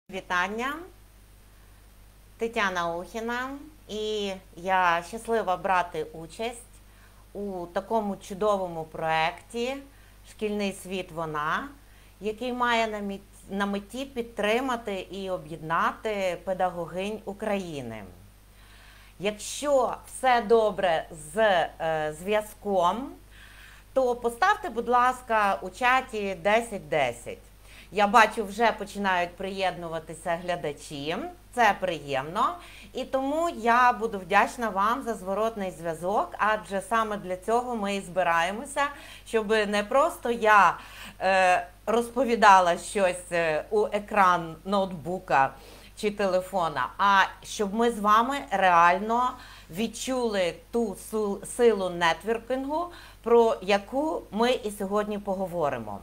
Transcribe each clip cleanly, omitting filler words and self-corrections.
Вітання, Тетяна Ухіна, і я щаслива брати участь у такому чудовому проєкті «Шкільний світ. Вона», який має на меті підтримати і об'єднати педагогинь України. Якщо все добре з зв'язком, то поставте, будь ласка, у чаті 10-10. Я бачу, вже починають приєднуватися глядачі, це приємно. І тому я буду вдячна вам за зворотний зв'язок, адже саме для цього ми і збираємося, щоб не просто я розповідала щось у екран ноутбука чи телефона, а щоб ми з вами реально відчули ту силу нетворкінгу, про яку ми і сьогодні поговоримо.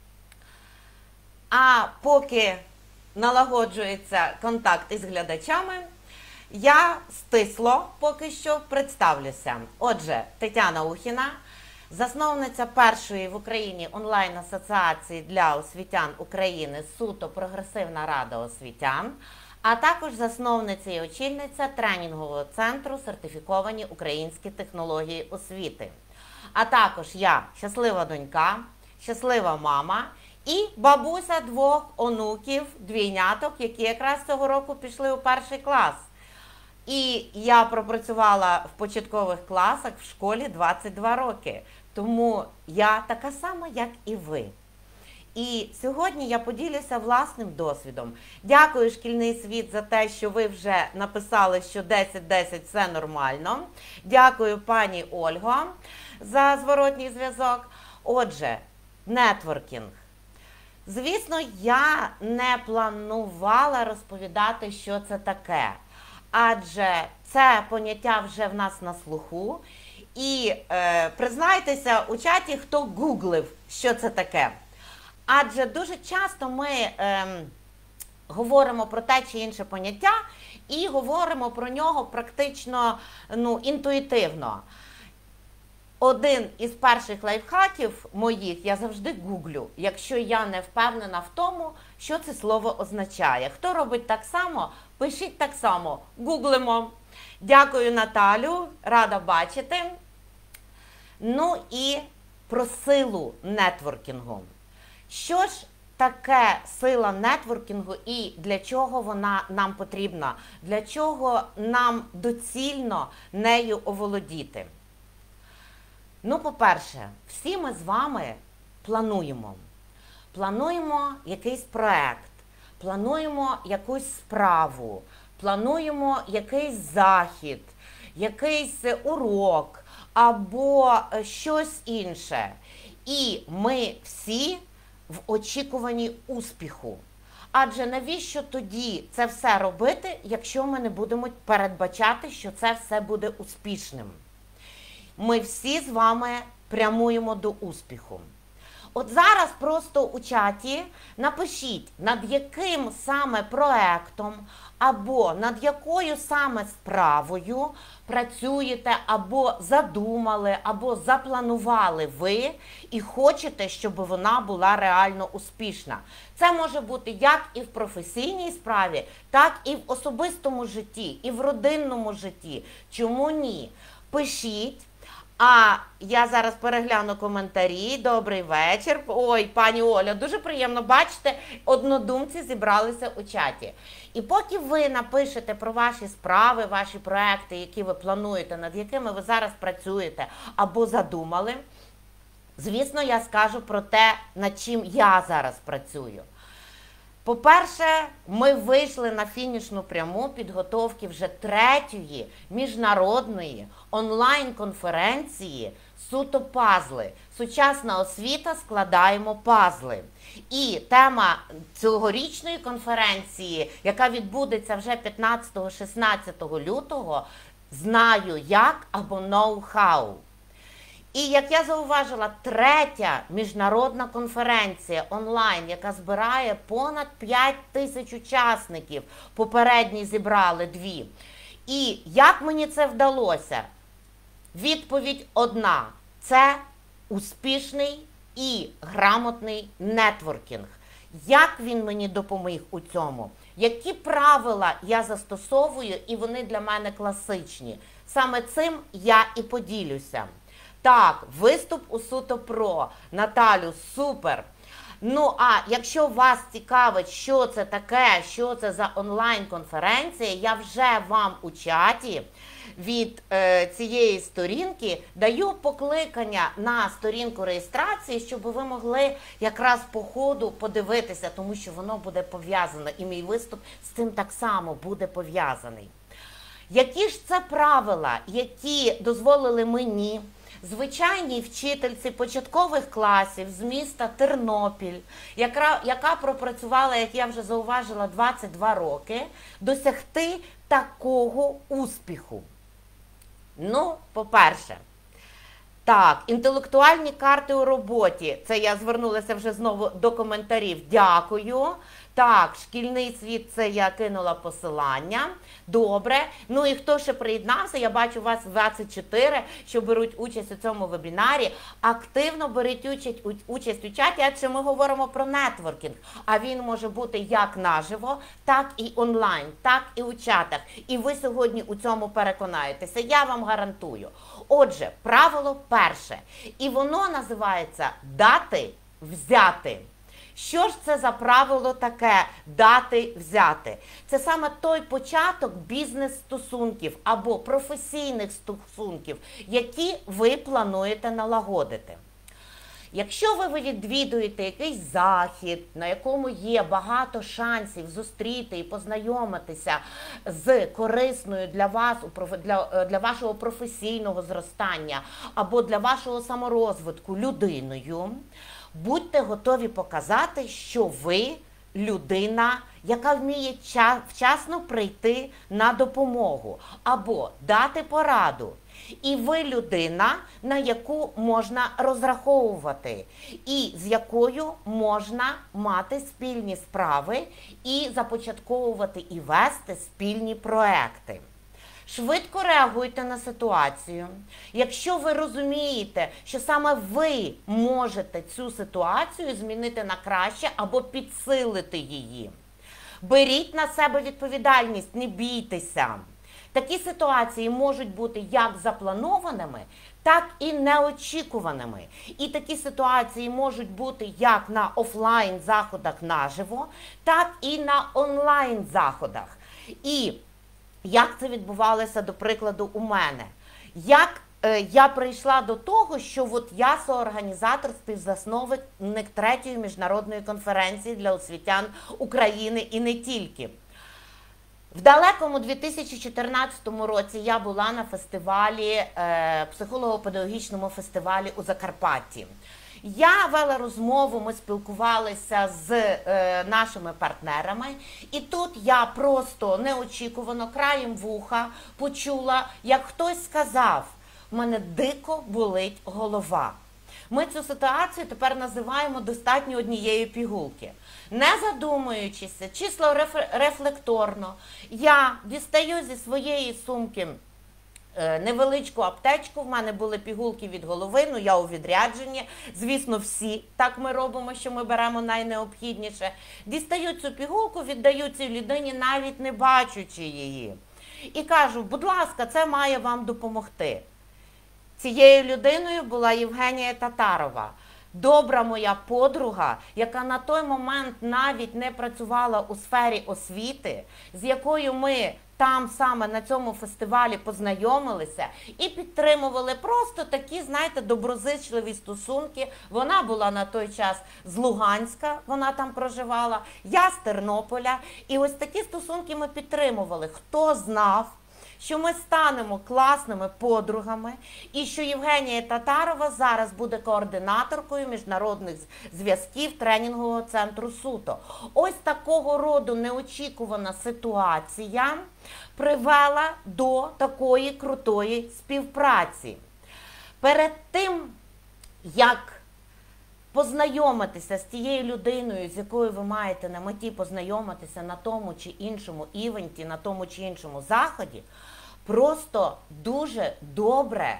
А поки налагоджується контакт із глядачами, я стисло поки що представлюся. Отже, Тетяна Ухіна, засновниця першої в Україні онлайн-асоціації для освітян України «Суто Прогресивна Рада освітян», а також засновниця і очільниця тренінгового центру «Сертифіковані українські технології освіти». А також я щаслива донька, щаслива мама і бабуся двох онуків, двійняток, які якраз цього року пішли у перший клас. І я пропрацювала в початкових класах в школі 22 роки. Тому я така сама, як і ви. І сьогодні я поділюся власним досвідом. Дякую, «Шкільний світ», за те, що ви вже написали, що 10-10 все нормально. Дякую, пані Ольго, за зворотній зв'язок. Отже, нетворкінг. Звісно, я не планувала розповідати, що це таке, адже це поняття вже в нас на слуху. І признайтеся у чаті, хто гуглив, що це таке. Адже дуже часто ми говоримо про те чи інше поняття і говоримо про нього практично інтуїтивно. Один із перших лайфхаків моїх я завжди гуглю, якщо я не впевнена в тому, що це слово означає. Хто робить так само, пишіть так само, гуглимо. Дякую, Наталю, рада бачити. Ну і про силу нетворкінгу. Що ж таке сила нетворкінгу і для чого вона нам потрібна? Для чого нам доцільно нею оволодіти? Ну, по-перше, всі ми з вами плануємо. Плануємо якийсь проект, плануємо якусь справу, плануємо якийсь захід, якийсь урок або щось інше. І ми всі в очікуванні успіху. Адже навіщо тоді це все робити, якщо ми не будемо передбачати, що це все буде успішним? Ми всі з вами прямуємо до успіху. От зараз просто у чаті напишіть, над яким саме проектом або над якою саме справою працюєте, або задумали, або запланували ви і хочете, щоб вона була реально успішна. Це може бути як і в професійній справі, так і в особистому житті, і в родинному житті. Чому ні? Пишіть. А я зараз перегляну коментарі. Добрий вечір. Ой, пані Оля, дуже приємно бачите, однодумці зібралися у чаті. І поки ви напишете про ваші справи, ваші проекти, які ви плануєте, над якими ви зараз працюєте або задумали, звісно, я скажу про те, над чим я зараз працюю. По-перше, ми вийшли на фінішну пряму підготовки вже третьої міжнародної онлайн-конференції «Суто пазли». Сучасна освіта, складаємо пазли. І тема цьогорічної конференції, яка відбудеться вже 15-16 лютого, «Знаю як» або «Know-how». І, як я зауважила, третя міжнародна конференція онлайн, яка збирає понад 5 тисяч учасників, попередні зібрали 2. І як мені це вдалося? Відповідь одна – це успішний і грамотний нетворкінг. як він мені допоміг у цьому, які правила я застосовую, і вони для мене класичні. Саме цим я і поділюся. Так, виступ у Суто Про. Наталю, супер! Ну, а якщо вас цікавить, що це таке, що це за онлайн-конференція, я вже вам у чаті від цієї сторінки даю покликання на сторінку реєстрації, щоб ви могли якраз по ходу подивитися, тому що воно буде пов'язане, і мій виступ з цим так само буде пов'язаний. Які ж це правила, які дозволили мені, звичайній вчительці початкових класів з міста Тернопіль, яка пропрацювала, як я вже зауважила, 22 роки, досягти такого успіху? Ну, по-перше, так, інтелектуальні карти у роботі. Це я звернулася вже знову до коментарів. Дякую. Так, шкільний світ, це я кинула посилання. Добре. Ну і хто ще приєднався? Я бачу вас 24, що беруть участь у цьому вебінарі. Активно беріть участь у чаті, адже ми говоримо про нетворкінг. А він може бути як наживо, так і онлайн, так і у чатах. І ви сьогодні у цьому переконаєтеся. Я вам гарантую. Отже, правило перше. І воно називається «дати взяти». Що ж це за правило таке «дати взяти»? Це саме той початок бізнес-стосунків або професійних стосунків, які ви плануєте налагодити. Якщо ви відвідуєте якийсь захід, на якому є багато шансів зустріти і познайомитися з корисною для вас, для вашого професійного зростання або для вашого саморозвитку людиною, будьте готові показати, що ви людина, яка вміє вчасно прийти на допомогу або дати пораду. І ви людина, на яку можна розраховувати, і з якою можна мати спільні справи і започатковувати і вести спільні проекти. Швидко реагуйте на ситуацію. Якщо ви розумієте, що саме ви можете цю ситуацію змінити на краще або підсилити її. Беріть на себе відповідальність, не бійтеся. Такі ситуації можуть бути як запланованими, так і неочікуваними. І такі ситуації можуть бути як на офлайн-заходах наживо, так і на онлайн-заходах. І як це відбувалося, до прикладу, у мене? Як я прийшла до того, що от я соорганізатор, співзасновник 3-ї міжнародної конференції для освітян України і не тільки. В далекому 2014 році я була на фестивалі, психолого-педагогічному фестивалі у Закарпатті. Я вела розмову, ми спілкувалися з нашими партнерами, і тут я просто неочікувано краєм вуха почула, як хтось сказав: «У мене дико болить голова». Ми цю ситуацію тепер називаємо «достатньо однієї пігулки». Не задумуючися, число рефлекторно, я дістаю зі своєї сумки невеличку аптечку, в мене були пігулки від голови, ну я у відрядженні, звісно, всі так ми робимо, що ми беремо найнеобхідніше. Дістаю цю пігулку, віддаю цій людині, навіть не бачучи її. І кажу: будь ласка, це має вам допомогти. Цією людиною була Євгенія Татарова. Добра моя подруга, яка на той момент навіть не працювала у сфері освіти, з якою ми там саме на цьому фестивалі познайомилися і підтримували просто такі, знаєте, доброзичливі стосунки. Вона була на той час з Луганська, вона там проживала, я з Тернополя. І ось такі стосунки ми підтримували. Хто знав, що ми станемо класними подругами і що Євгенія Татарова зараз буде координаторкою міжнародних зв'язків тренінгового центру «Суто». Ось такого роду неочікувана ситуація привела до такої крутої співпраці. Перед тим, як познайомитися з тією людиною, з якою ви маєте на меті познайомитися на тому чи іншому івенті, на тому чи іншому заході, просто дуже добре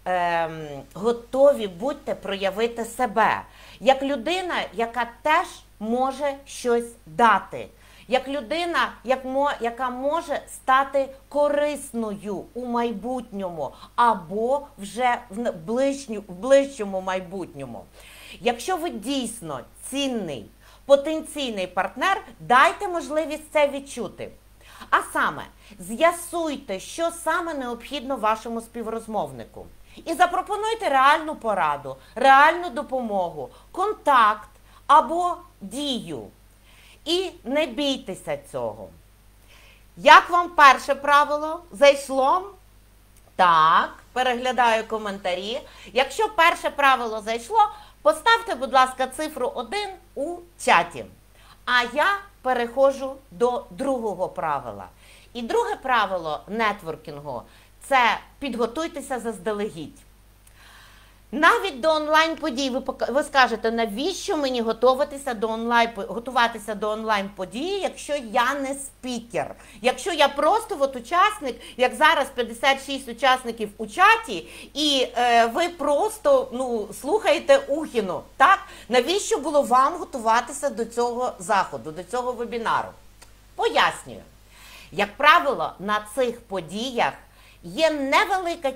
готові будьте проявити себе. Як людина, яка теж може щось дати. Як людина, яка може стати корисною у майбутньому або вже в ближчому майбутньому. Якщо ви дійсно цінний, потенційний партнер, дайте можливість це відчути. А саме, з'ясуйте, що саме необхідно вашому співрозмовнику. І запропонуйте реальну пораду, реальну допомогу, контакт або дію. І не бійтеся цього. Як вам перше правило? Зайшло? Так, переглядаю коментарі. Якщо перше правило зайшло, поставте, будь ласка, цифру 1 у чаті. А я переходжу до другого правила. І друге правило нетворкінгу – це підготуйтеся заздалегідь. Навіть до онлайн-подій ви скажете, навіщо мені готуватися до онлайн-події, якщо я не спікер? Якщо я просто учасник, як зараз 56 учасників у чаті, і ви просто слухаєте Ухіну, так? Навіщо було вам готуватися до цього заходу, до цього вебінару? Пояснюю. Як правило, на цих подіях є невелика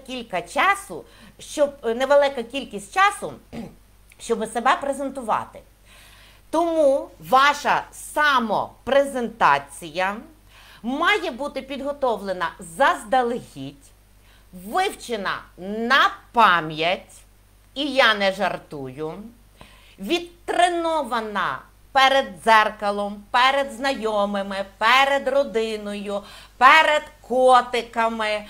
кількість часу, щоб себе презентувати. Тому ваша самопрезентація має бути підготовлена заздалегідь, вивчена на пам'ять, і я не жартую, відтренована перед дзеркалом, перед знайомими, перед родиною, перед котиками,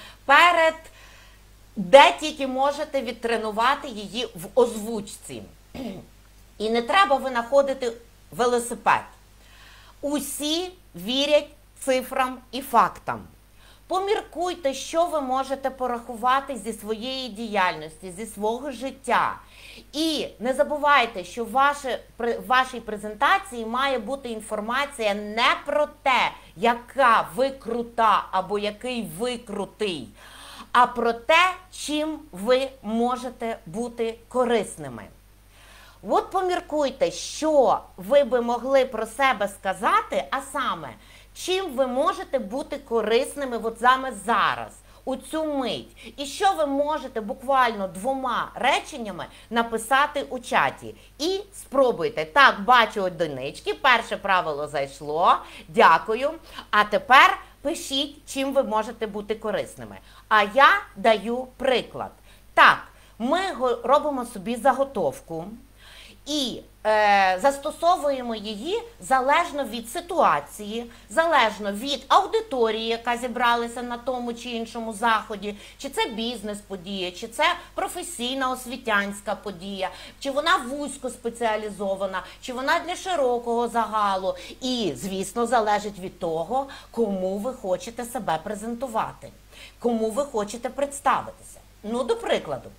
де тільки можете відтренувати її в озвучці. І не треба винаходити велосипед. Усі вірять цифрам і фактам. Поміркуйте, що ви можете порахувати зі своєї діяльності, зі свого життя. І не забувайте, що в вашій презентації має бути інформація не про те, яка ви крута або який ви крутий, а про те, чим ви можете бути корисними. От поміркуйте, що ви би могли про себе сказати, а саме, чим ви можете бути корисними саме зараз, у цю мить. І що ви можете буквально 2 реченнями написати у чаті. І спробуйте. Так, бачу одинички, перше правило зайшло, дякую. А тепер пишіть, чим ви можете бути корисними. А я даю приклад. Так, ми робимо собі заготовку і застосовуємо її залежно від ситуації, залежно від аудиторії, яка зібралася на тому чи іншому заході, чи це бізнес-подія, чи це професійна освітянська подія, чи вона вузько спеціалізована, чи вона для широкого загалу. І, звісно, залежить від того, кому ви хочете себе презентувати, кому ви хочете представитися. До прикладу.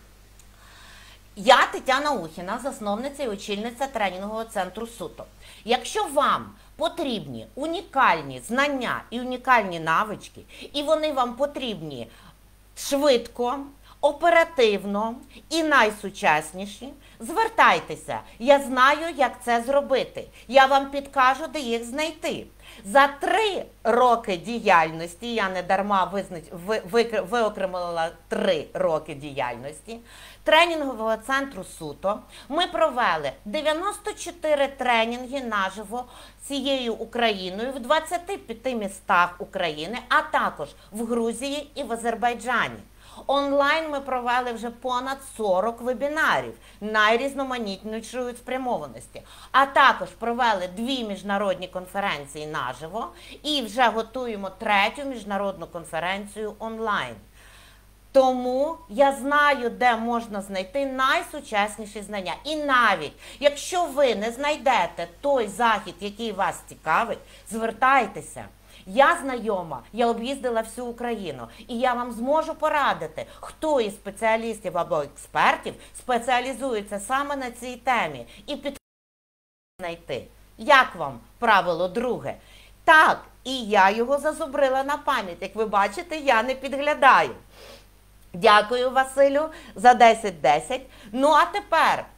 Я Тетяна Ухіна, засновниця і очільниця тренінгового центру «Суто». Якщо вам потрібні унікальні знання і унікальні навички, і вони вам потрібні швидко, оперативно і найсучасніші, звертайтеся. Я знаю, як це зробити. Я вам підкажу, де їх знайти. За 3 роки діяльності, я не дарма виокремила 3 роки діяльності, тренінгового центру «Суто», ми провели 94 тренінги наживо цією Україною в 25 містах України, а також в Грузії і в Азербайджані. Онлайн ми провели вже понад 40 вебінарів найрізноманітнішої спрямованості, а також провели 2 міжнародні конференції наживо і вже готуємо 3-ю міжнародну конференцію онлайн. Тому я знаю, де можна знайти найсучасніші знання. І навіть, якщо ви не знайдете той захід, який вас цікавить, звертайтеся. Я знайома, я об'їздила всю Україну, і я вам зможу порадити, хто із спеціалістів або експертів спеціалізується саме на цій темі. І знайти. Як вам правило друге? Так, і я його зазубрила на пам'ять. Як ви бачите, я не підглядаю. Дякую, Василю, за 10-10. А тепер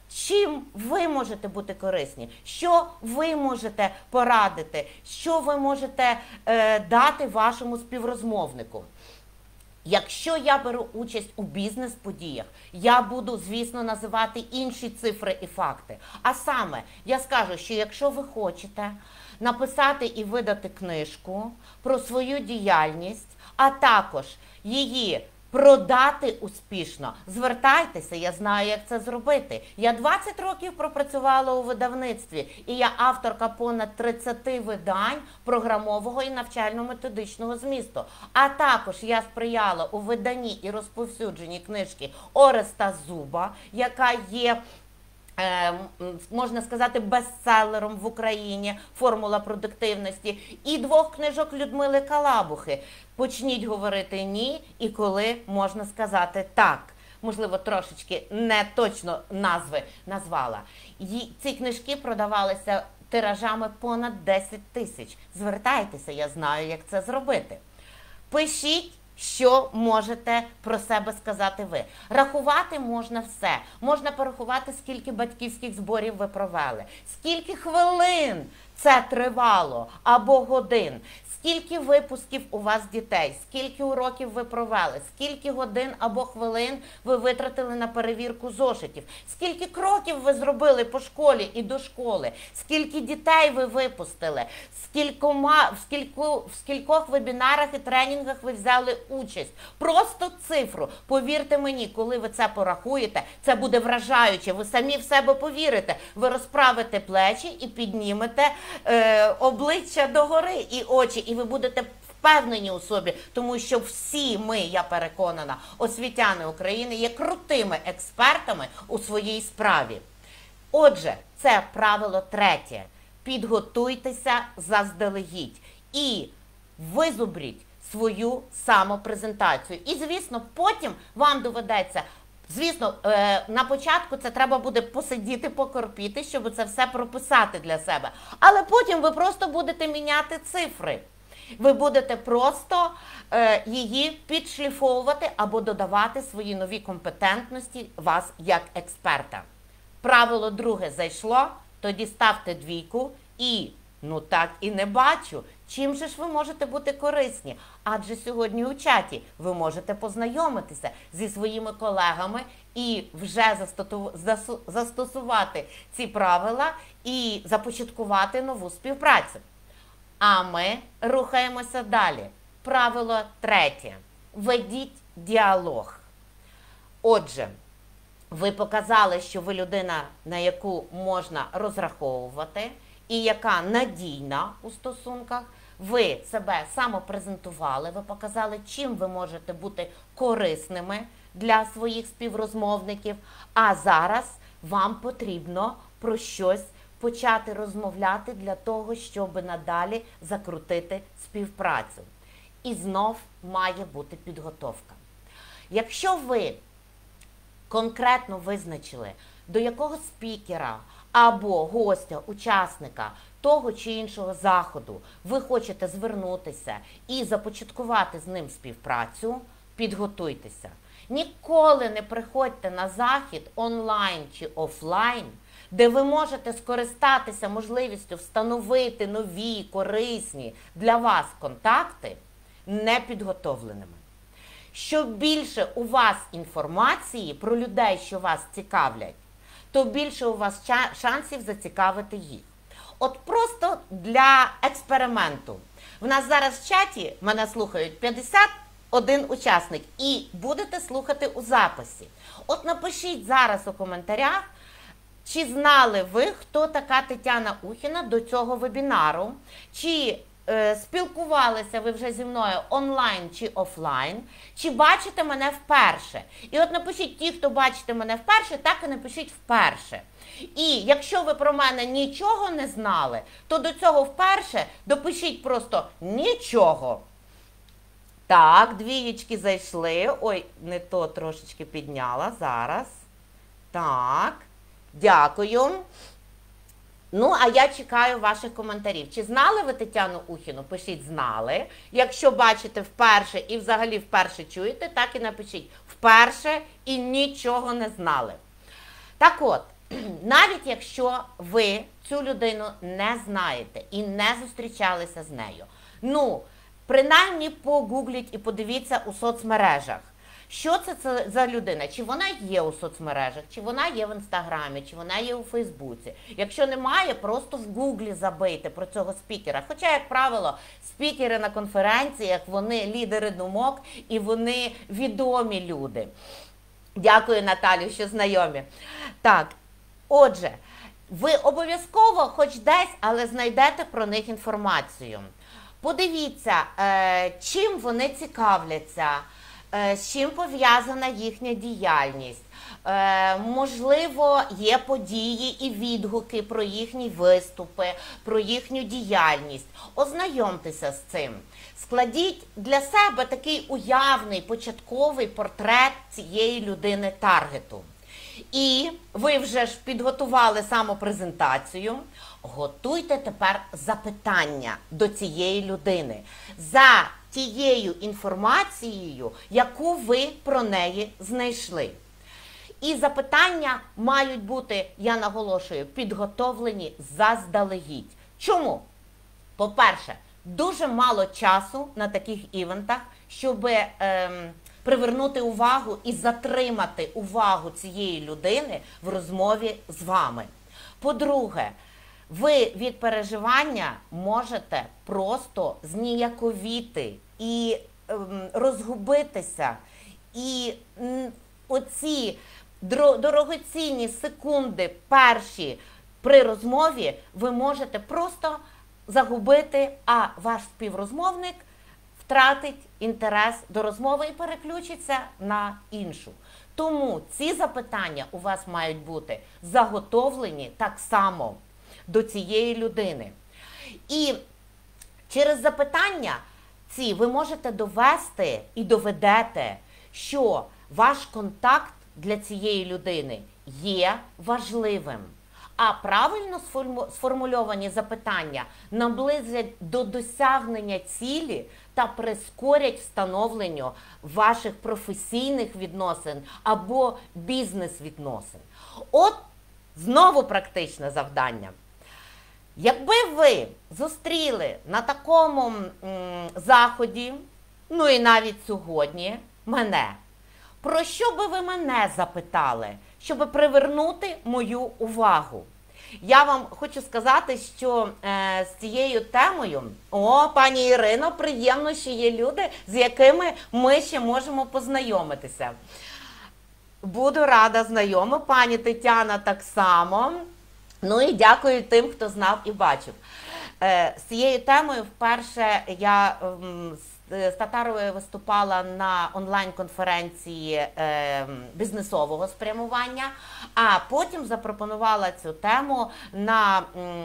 Чим ви можете бути корисні? Що ви можете порадити? Що ви можете дати вашому співрозмовнику? Якщо я беру участь у бізнес-подіях, я буду, звісно, називати інші цифри і факти. А саме, я скажу, що якщо ви хочете написати і видати книжку про свою діяльність, а також її продати успішно, звертайтеся, я знаю, як це зробити. Я 20 років пропрацювала у видавництві, і я авторка понад 30 видань програмового і навчально-методичного змісту. А також я сприяла у виданні і розповсюдженні книжки Ореста Зуба, яка є, можна сказати, бестселером в Україні, формула продуктивності, і 2 книжок Людмили Калабухи «Почніть говорити ні» і «Коли можна сказати так». Можливо, трошечки не точно назви назвала. Ці книжки продавалися тиражами понад 10 тисяч. Звертайтеся, я знаю, як це зробити. Пишіть, що можете про себе сказати ви. Рахувати можна все. Можна порахувати, скільки батьківських зборів ви провели, скільки хвилин це тривало, або годин, скільки випусків у вас дітей, скільки уроків ви провели, скільки годин або хвилин ви витратили на перевірку зошитів, скільки кроків ви зробили по школі і до школи, скільки дітей ви випустили, в скількох вебінарах і тренінгах ви взяли участь. Просто цифру. Повірте мені, коли ви це порахуєте, це буде вражаюче. Ви самі в себе повірите. Ви розправите плечі і піднімете обличчя догори і очі, і ви будете впевнені у собі, тому що всі ми, я переконана, освітяни України є крутими експертами у своїй справі. Отже, це правило 3. Підготуйтеся заздалегідь і визубріть свою самопрезентацію. І, звісно, потім вам доведеться, звісно, на початку це треба буде посидіти, покорпіти, щоб це все прописати для себе. Але потім ви просто будете міняти цифри. Ви будете просто її підшліфовувати або додавати свої нові компетентності вас як експерта. Правило 2 зайшло, тоді ставте 2 і, ну так і не бачу. Чим же ж ви можете бути корисні? Адже сьогодні у чаті ви можете познайомитися зі своїми колегами і вже застосувати ці правила і започаткувати нову співпрацю. А ми рухаємося далі. Правило 3. Ведіть діалог. Отже, ви показали, що ви людина, на яку можна розраховувати і яка надійна у стосунках. Ви себе самопрезентували, ви показали, чим ви можете бути корисними для своїх співрозмовників. А зараз вам потрібно про щось почати розмовляти для того, щоб надалі закрутити співпрацю. І знов має бути підготовка. Якщо ви конкретно визначили, до якого спікера або гостя, учасника того чи іншого заходу ви хочете звернутися і започаткувати з ним співпрацю, підготуйтеся. Ніколи не приходьте на захід онлайн чи офлайн, де ви можете скористатися можливістю встановити нові, корисні для вас контакти непідготовленими. Що більше у вас інформації про людей, що вас цікавлять, то більше у вас шансів зацікавити їх. От просто для експерименту. В нас зараз в чаті мене слухають 51 учасник і будете слухати у записі. От напишіть зараз у коментарях, чи знали ви, хто така Тетяна Ухіна до цього вебінару, чи спілкувалися ви вже зі мною онлайн чи офлайн, чи бачите мене вперше. І от напишіть ті, хто бачите мене вперше, так і напишіть вперше. І якщо ви про мене нічого не знали, то до цього вперше допишіть просто нічого. Так, 2 зайшли. Ой, не то трошечки підняла зараз. Так, дякую. Ну, а я чекаю ваших коментарів. Чи знали ви Тетяну Ухіну? Пишіть «знали». Якщо бачите вперше і взагалі вперше чуєте, так і напишіть «вперше» і нічого не знали. Так от, навіть якщо ви цю людину не знаєте і не зустрічалися з нею, ну, принаймні погугліть і подивіться у соцмережах, що це за людина, чи вона є у соцмережах, чи вона є в Інстаграмі, чи вона є у Фейсбуці. Якщо немає, просто в Гуглі забийте про цього спікера. Хоча, як правило, спікери на конференціях, вони лідери думок і вони відомі люди. Дякую, Наталю, що знайомі. Так, отже, ви обов'язково хоч десь, але знайдете про них інформацію. Подивіться, чим вони цікавляться, з чим пов'язана їхня діяльність. Можливо, є події і відгуки про їхні виступи, про їхню діяльність. Ознайомтеся з цим. Складіть для себе такий уявний, початковий портрет цієї людини таргету. І ви вже ж підготували самопрезентацію, готуйте тепер запитання до цієї людини за тією інформацією, яку ви про неї знайшли. І запитання мають бути, я наголошую, підготовлені заздалегідь. Чому? По-перше, дуже мало часу на таких івентах, щоб привернути увагу і затримати увагу цієї людини в розмові з вами. По-друге, ви від переживання можете просто зніяковіти і розгубитися. І оці дорогоцінні секунди перші при розмові ви можете просто загубити, а ваш співрозмовник втратить інтерес до розмови і переключиться на іншу. Тому ці запитання у вас мають бути заготовлені так само до цієї людини. І через запитання ці ви можете довести і доведете, що ваш контакт для цієї людини є важливим. А правильно сформульовані запитання наблизять до досягнення цілі та прискорять встановленню ваших професійних відносин або бізнес-відносин. От знову практичне завдання. Якби ви зустріли на такому заході, ну і навіть сьогодні, мене, про що би ви мене запитали, щоб привернути мою увагу? Я вам хочу сказати, що з цією темою, пані Ірино, приємно, що є люди, з якими ми ще можемо познайомитися. Буду рада знайома, пані Тетяна так само. Ну і дякую тим, хто знав і бачив. З цією темою вперше я з Татаровою виступала на онлайн-конференції бізнесового спрямування, а потім запропонувала цю тему на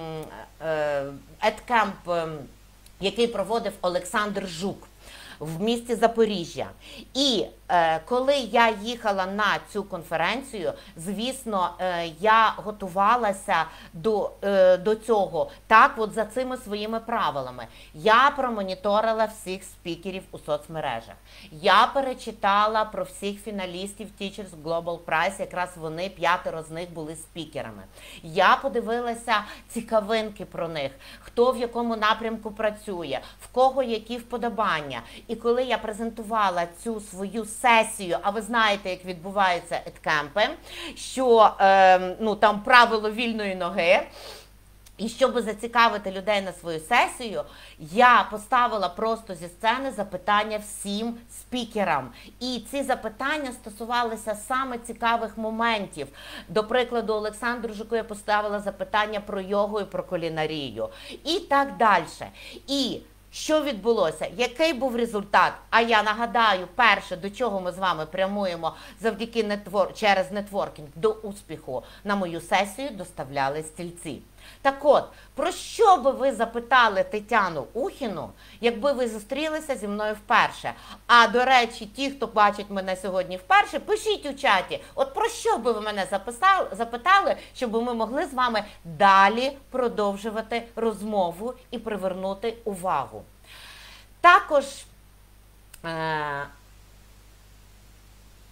едкемп, який проводив Олександр Жук в місті Запоріжжя. І коли я їхала на цю конференцію, звісно, я готувалася до цього, так, от за цими своїми правилами. Я промоніторила всіх спікерів у соцмережах. Я перечитала про всіх фіналістів Teachers Global Prize, якраз вони, 5 з них були спікерами. Я подивилася цікавинки про них, хто в якому напрямку працює, в кого які вподобання. І коли я презентувала цю свою сесію, а ви знаєте, як відбуваються едкемпи, що там правило вільної ноги, і щоб зацікавити людей на свою сесію, я поставила просто зі сцени запитання всім спікерам. І ці запитання стосувалися саме цікавих моментів. До прикладу, Олександру Жуку я поставила запитання про йогу і про кулінарію. І так далі. І що відбулося? Який був результат? А я нагадаю, перше, до чого ми з вами прямуємо завдяки через нетворкінг до успіху, на мою сесію доставляли стільці. Так от, про що би ви запитали Тетяну Ухіну, якби ви зустрілися зі мною вперше? А, до речі, ті, хто бачить мене сьогодні вперше, пишіть у чаті, от про що би ви мене запитали, щоб ми могли з вами далі продовжувати розмову і привернути увагу. Також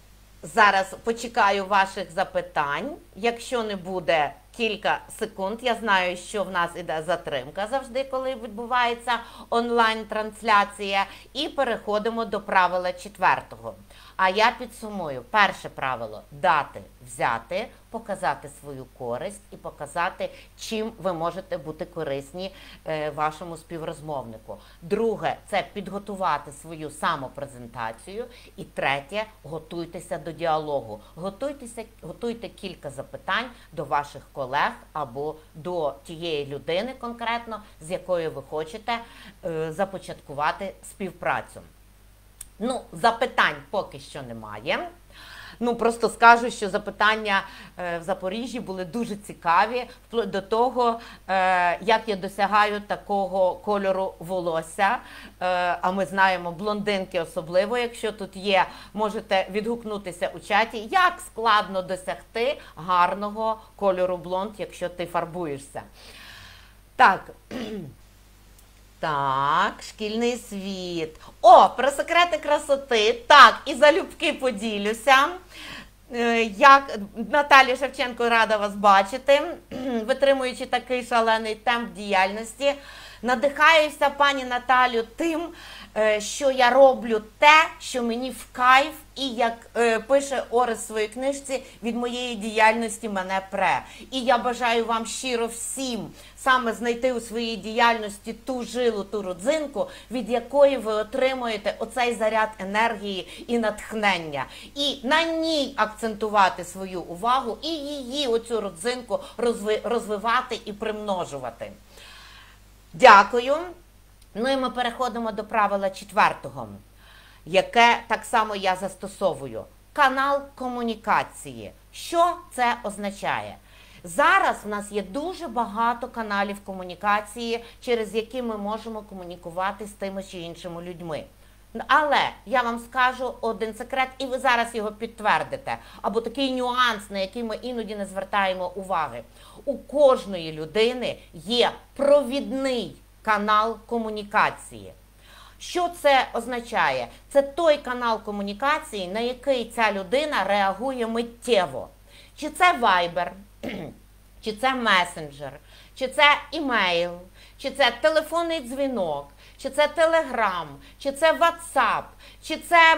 Зараз почекаю ваших запитань. Якщо не буде кілька секунд, я знаю, що в нас іде затримка завжди, коли відбувається онлайн-трансляція. І переходимо до правила 4-го. А я підсумую. Перше правило – дати, взяти, показати свою користь і показати, чим ви можете бути корисні вашому співрозмовнику. Друге – це підготувати свою самопрезентацію. І третє – готуйтеся до діалогу. Готуйте кілька запитань до ваших колег або до тієї людини конкретно, з якою ви хочете започаткувати співпрацю. Ну, запитань поки що немає. Ну, просто скажу, що запитання в Запоріжжі були дуже цікаві, вплоть до того, як я досягаю такого кольору волосся. А ми знаємо, блондинки особливо, якщо тут є, можете відгукнутися у чаті, як складно досягти гарного кольору блонд, якщо ти фарбуєшся. Так. Так, шкільний світ. О, про секрети красоти. Так, і залюбки поділюся. Як Наталія Шевченко, рада вас бачити, витримуючи такий шалений темп діяльності. Надихаюся, пані Наталю, тим, що я роблю те, що мені в кайф, і як пише Орес в своїй книжці, від моєї діяльності мене пре. І я бажаю вам щиро всім саме знайти у своїй діяльності ту жилу, ту родзинку, від якої ви отримуєте оцей заряд енергії і натхнення. І на ній акцентувати свою увагу, і її, оцю родзинку, розвивати і примножувати. Дякую. Ну і ми переходимо до правила 4-го, яке так само я застосовую. Канал комунікації. Що це означає? Зараз в нас є дуже багато каналів комунікації, через які ми можемо комунікувати з тими чи іншими людьми. Але я вам скажу один секрет, і ви зараз його підтвердите. Або такий нюанс, на який ми іноді не звертаємо уваги. У кожної людини є провідний канал комунікації. Що це означає? Це той канал комунікації, на який ця людина реагує миттєво. Чи це Viber, чи це месенджер, чи це імейл, чи це телефонний дзвінок, чи це Telegram, чи це WhatsApp, чи це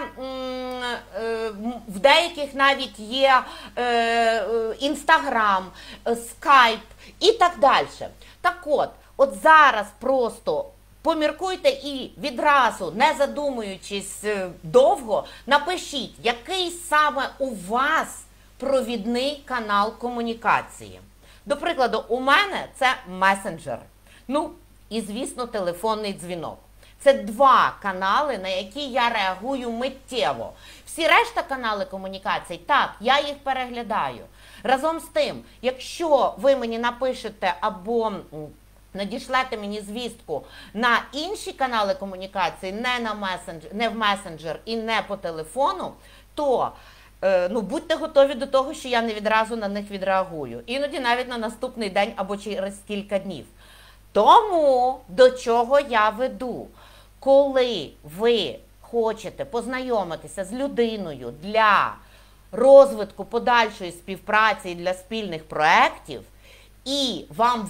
в деяких навіть є Instagram, Skype і так далі. Так от зараз просто поміркуйте і відразу, не задумуючись довго, напишіть, який саме у вас провідний канал комунікації. До прикладу, у мене це месенджер. Ну, і, звісно, телефонний дзвінок. Це два канали, на які я реагую миттєво. Всі решта канали комунікацій, так, я їх переглядаю. Разом з тим, якщо ви мені напишете або надішлете мені звістку на інші канали комунікації, не в месенджер і не по телефону, то будьте готові до того, що я не відразу на них відреагую. Іноді навіть на наступний день або через кілька днів. Тому до чого я веду? Коли ви хочете познайомитися з людиною для розвитку подальшої співпраці і для спільних проєктів, і вам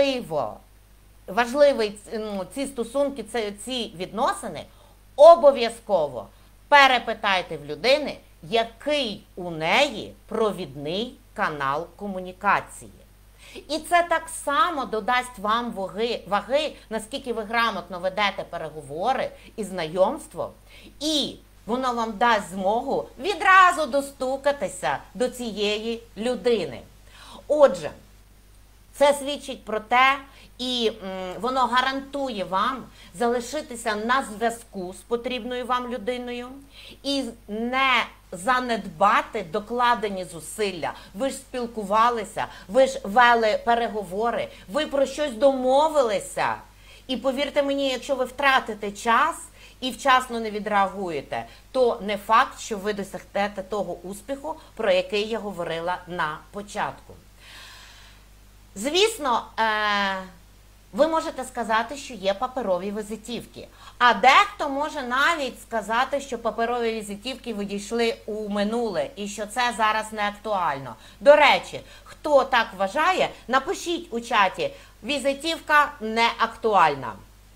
важливі ці стосунки, ці відносини, обов'язково перепитайте в людини, який у неї провідний канал комунікації. І це так само додасть вам ваги, наскільки ви грамотно ведете переговори і знайомство, і воно вам дасть змогу відразу достукатися до цієї людини. Отже, це свідчить про те, і воно гарантує вам залишитися на зв'язку з потрібною вам людиною і не занедбати докладені зусилля. Ви ж спілкувалися, ви ж вели переговори, ви про щось домовилися. І повірте мені, якщо ви втратите час і вчасно не відреагуєте, то не факт, що ви досягнете того успіху, про який я говорила на початку. Звісно, Ви можете сказати, що є паперові візитівки. А дехто може навіть сказати, що паперові візитівки відійшли у минуле і що це зараз не актуально. До речі, хто так вважає, напишіть у чаті «Візитівка не актуальна».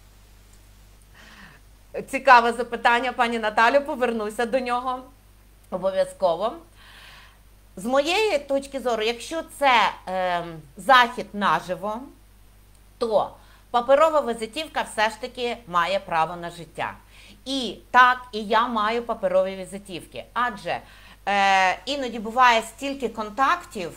Цікаве запитання, пані Наталю, повернуся до нього обов'язково. З моєї точки зору, якщо це захід наживо, то паперова візитівка все ж таки має право на життя. І так, і я маю паперові візитівки. Адже іноді буває стільки контактів,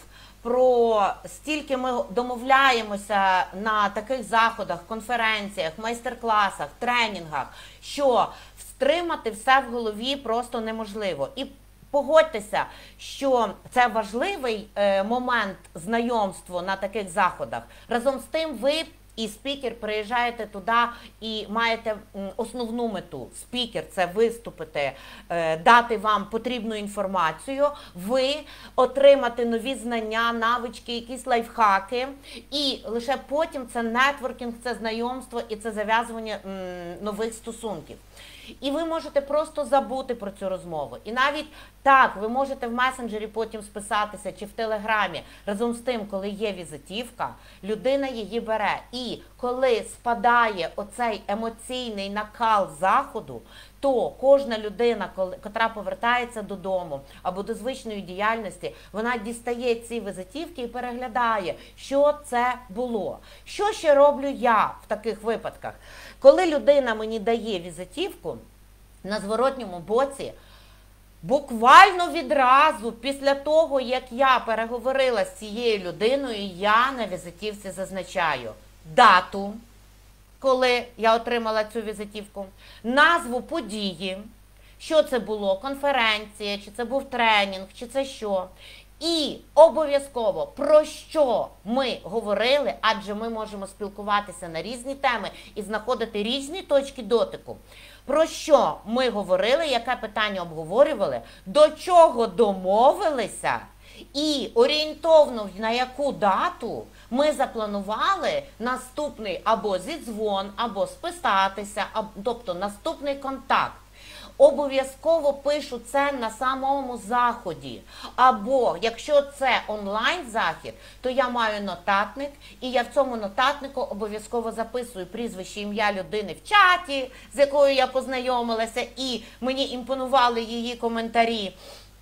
стільки ми домовляємося на таких заходах, конференціях, майстер-класах, тренінгах, що втримати все в голові просто неможливо. І погодьтеся, що це важливий момент знайомства на таких заходах. Разом з тим ви і спікер приїжджаєте туди і маєте основну мету. Спікер – це виступити, дати вам потрібну інформацію, ви отримати нові знання, навички, якісь лайфхаки. І лише потім це нетворкінг, це знайомство і це зав'язування нових стосунків. І ви можете просто забути про цю розмову. І навіть так, ви можете в месенджері потім списатися чи в телеграмі. Разом з тим, коли є візитівка, людина її бере. І коли спадає оцей емоційний накал заходу, то кожна людина, котра повертається додому або до звичної діяльності, вона дістає ці візитівки і переглядає, що це було. Що ще роблю я в таких випадках? Коли людина мені дає візитівку, на зворотньому боці, буквально відразу після того, як я переговорила з цією людиною, я на візитівці зазначаю дату, коли я отримала цю візитівку, назву події, що це було, конференція, чи це був тренінг, чи це що. І обов'язково про що ми говорили, адже ми можемо спілкуватися на різні теми і знаходити різні точки дотику. Про що ми говорили, яке питання обговорювали, до чого домовилися і орієнтовно на яку дату ми запланували наступний або зідзвон, або списатися, тобто наступний контакт. Обов'язково пишу це на самому заході. Або, якщо це онлайн-захід, то я маю нотатник, і я в цьому нотатнику обов'язково записую прізвище, ім'я людини в чаті, з якою я познайомилася, і мені імпонували її коментарі.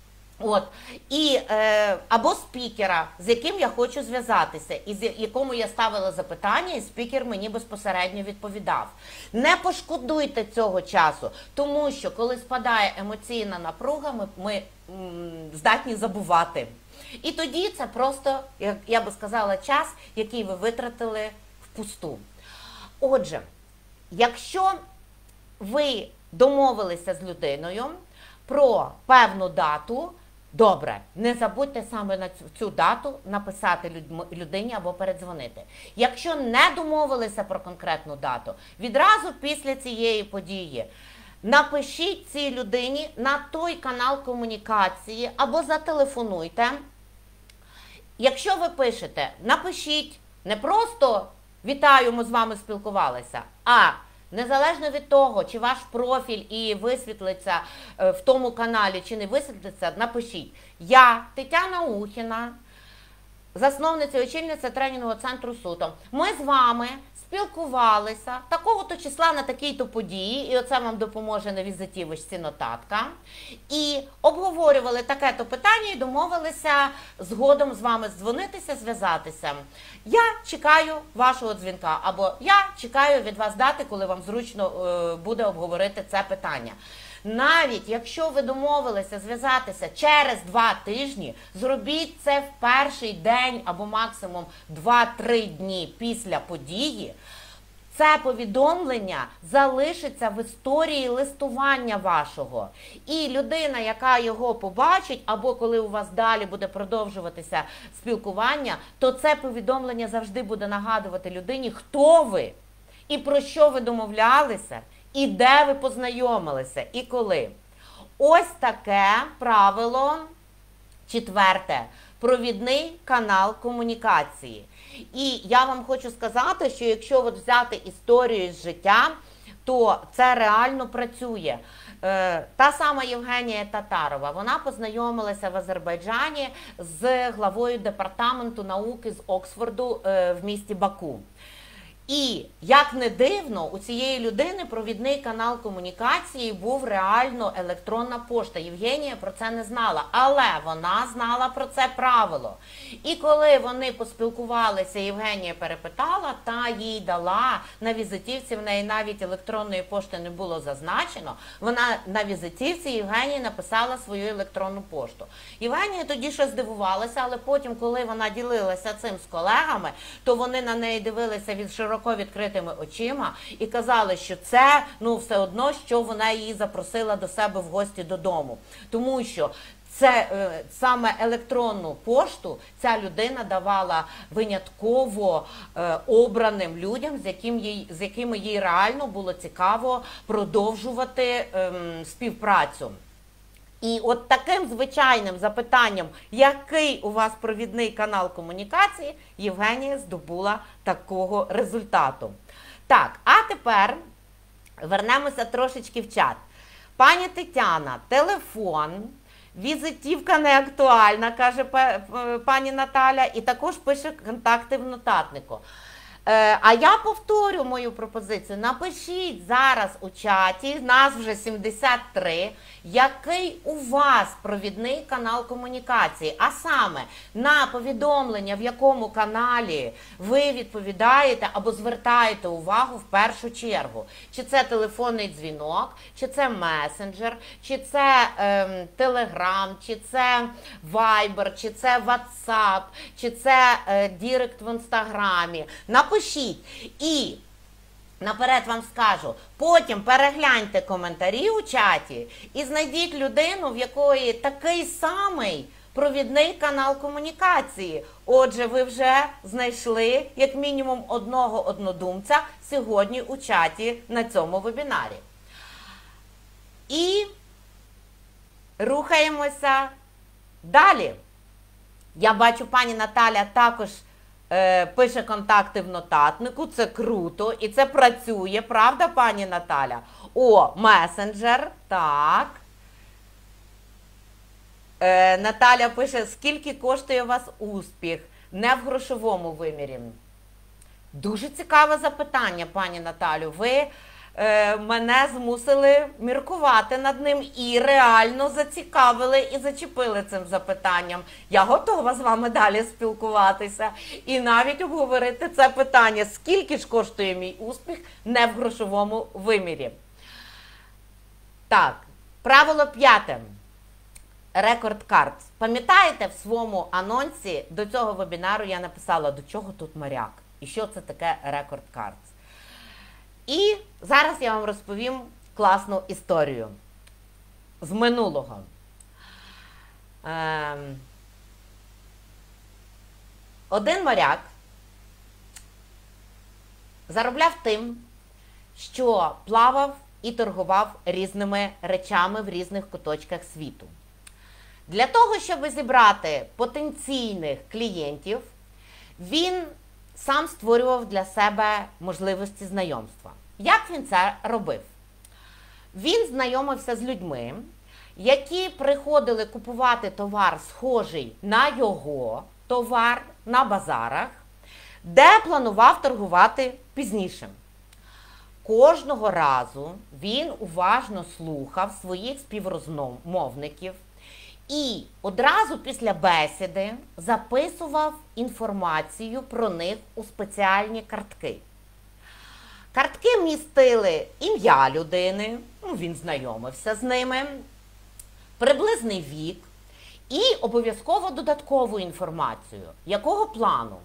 Або спікера, з яким я хочу зв'язатися, і з якому я ставила запитання, і спікер мені безпосередньо відповідав. Не пошкодуйте цього часу, тому що коли спадає емоційна напруга, ми здатні забувати. І тоді це просто, я би сказала, час, який ви витратили впусту. Отже, якщо ви домовилися з людиною про певну дату, добре, не забудьте саме на цю дату написати людині або передзвонити. Якщо не домовилися про конкретну дату, відразу після цієї події напишіть цій людині на той канал комунікації або зателефонуйте. Якщо ви пишете, напишіть не просто «Вітаю, ми з вами спілкувалися», а незалежно від того, чи ваш профіль і висвітлиться в тому каналі, чи не висвітлиться, напишіть: «Я, Тетяна Ухіна, засновниця і очільниця тренінгового центру СУТО. Ми з вами спілкувалися такого-то числа на такій-то події», і оце вам допоможе на візитівочці нотатка, і обговорювали таке-то питання і домовилися згодом з вами дзвонитися, зв'язатися. Я чекаю вашого дзвінка, або я чекаю від вас дати, коли вам зручно буде обговорити це питання. Навіть якщо ви домовилися зв'язатися через 2 тижні, зробіть це в перший день або максимум 2-3 дні після події. Це повідомлення залишиться в історії листування вашого. І людина, яка його побачить, або коли у вас далі буде продовжуватися спілкування, то це повідомлення завжди буде нагадувати людині, хто ви, і про що ви домовлялися, і де ви познайомилися, і коли. Ось таке правило 4. провідний канал комунікації. І я вам хочу сказати, що якщо от взяти історію з життя, то це реально працює. Та сама Євгенія Татарова, вона познайомилася в Азербайджані з главою департаменту науки з Оксфорду в місті Баку. І, як не дивно, у цієї людини провідний канал комунікації був реально електронна пошта. Євгенія про це не знала, але вона знала про це правило. І коли вони поспілкувалися, Євгенія перепитала, та їй дала на візитівці, в неї навіть електронної пошти не було зазначено, вона на візитівці Євгенії написала свою електронну пошту. Євгенія тоді щось здивувалася, але потім, коли вона ділилася цим з колегами, то вони на неї дивилися від широко відкритими очима і казали, що це, все одно, що вона її запросила до себе в гості додому. Тому що це саме електронну пошту ця людина давала винятково обраним людям, з якими їй реально було цікаво продовжувати співпрацю. І от таким звичайним запитанням, який у вас провідний канал комунікації, Євгенія здобула такого результату. Так, а тепер вернемося трошечки в чат. Пані Тетяна, телефон, візитівка не актуальна, каже пані Наталя, і також пише контакти в нотатнику. А я повторю мою пропозицію. Напишіть зараз у чаті, нас вже 73, який у вас провідний канал комунікації. А саме, на повідомлення, в якому каналі ви відповідаєте або звертаєте увагу в першу чергу. Чи це телефонний дзвінок, чи це месенджер, чи це Telegram, чи це Viber, чи це WhatsApp, чи це Дірект в Інстаграмі. Напишіть. І наперед вам скажу, потім перегляньте коментарі у чаті і знайдіть людину, в якої такий самий провідний канал комунікації. Отже, ви вже знайшли як мінімум одного однодумця сьогодні у чаті на цьому вебінарі. І рухаємося далі. Я бачу, пані Наталя також пише контакти в нотатнику, це круто, і це працює, правда, пані Наталя? О, месенджер, так. Наталя пише, скільки коштує у вас успіх? Не в грошовому вимірі. Дуже цікаве запитання, пані Наталю. Ви мене змусили міркувати над ним і реально зацікавили і зачепили цим запитанням. Я готова з вами далі спілкуватися і навіть обговорити це питання, скільки ж коштує мій успіх не в грошовому вимірі. Так, правило 5. Рекорд Cards. Пам'ятаєте, в своєму анонсі до цього вебінару я написала, до чого тут моряк і що це таке Рекорд Cards. І зараз я вам розповім класну історію з минулого. Один моряк заробляв тим, що плавав і торгував різними речами в різних куточках світу. Для того, щоб зібрати потенційних клієнтів, він сам створював для себе можливості знайомства. Як він це робив? Він знайомився з людьми, які приходили купувати товар, схожий на його товар на базарах, де планував торгувати пізніше. Кожного разу він уважно слухав своїх співрозмовників і одразу після бесіди записував інформацію про них у спеціальні картки. Картки містили ім'я людини, він знайомився з ними, приблизний вік і обов'язково додаткову інформацію. Якого плану?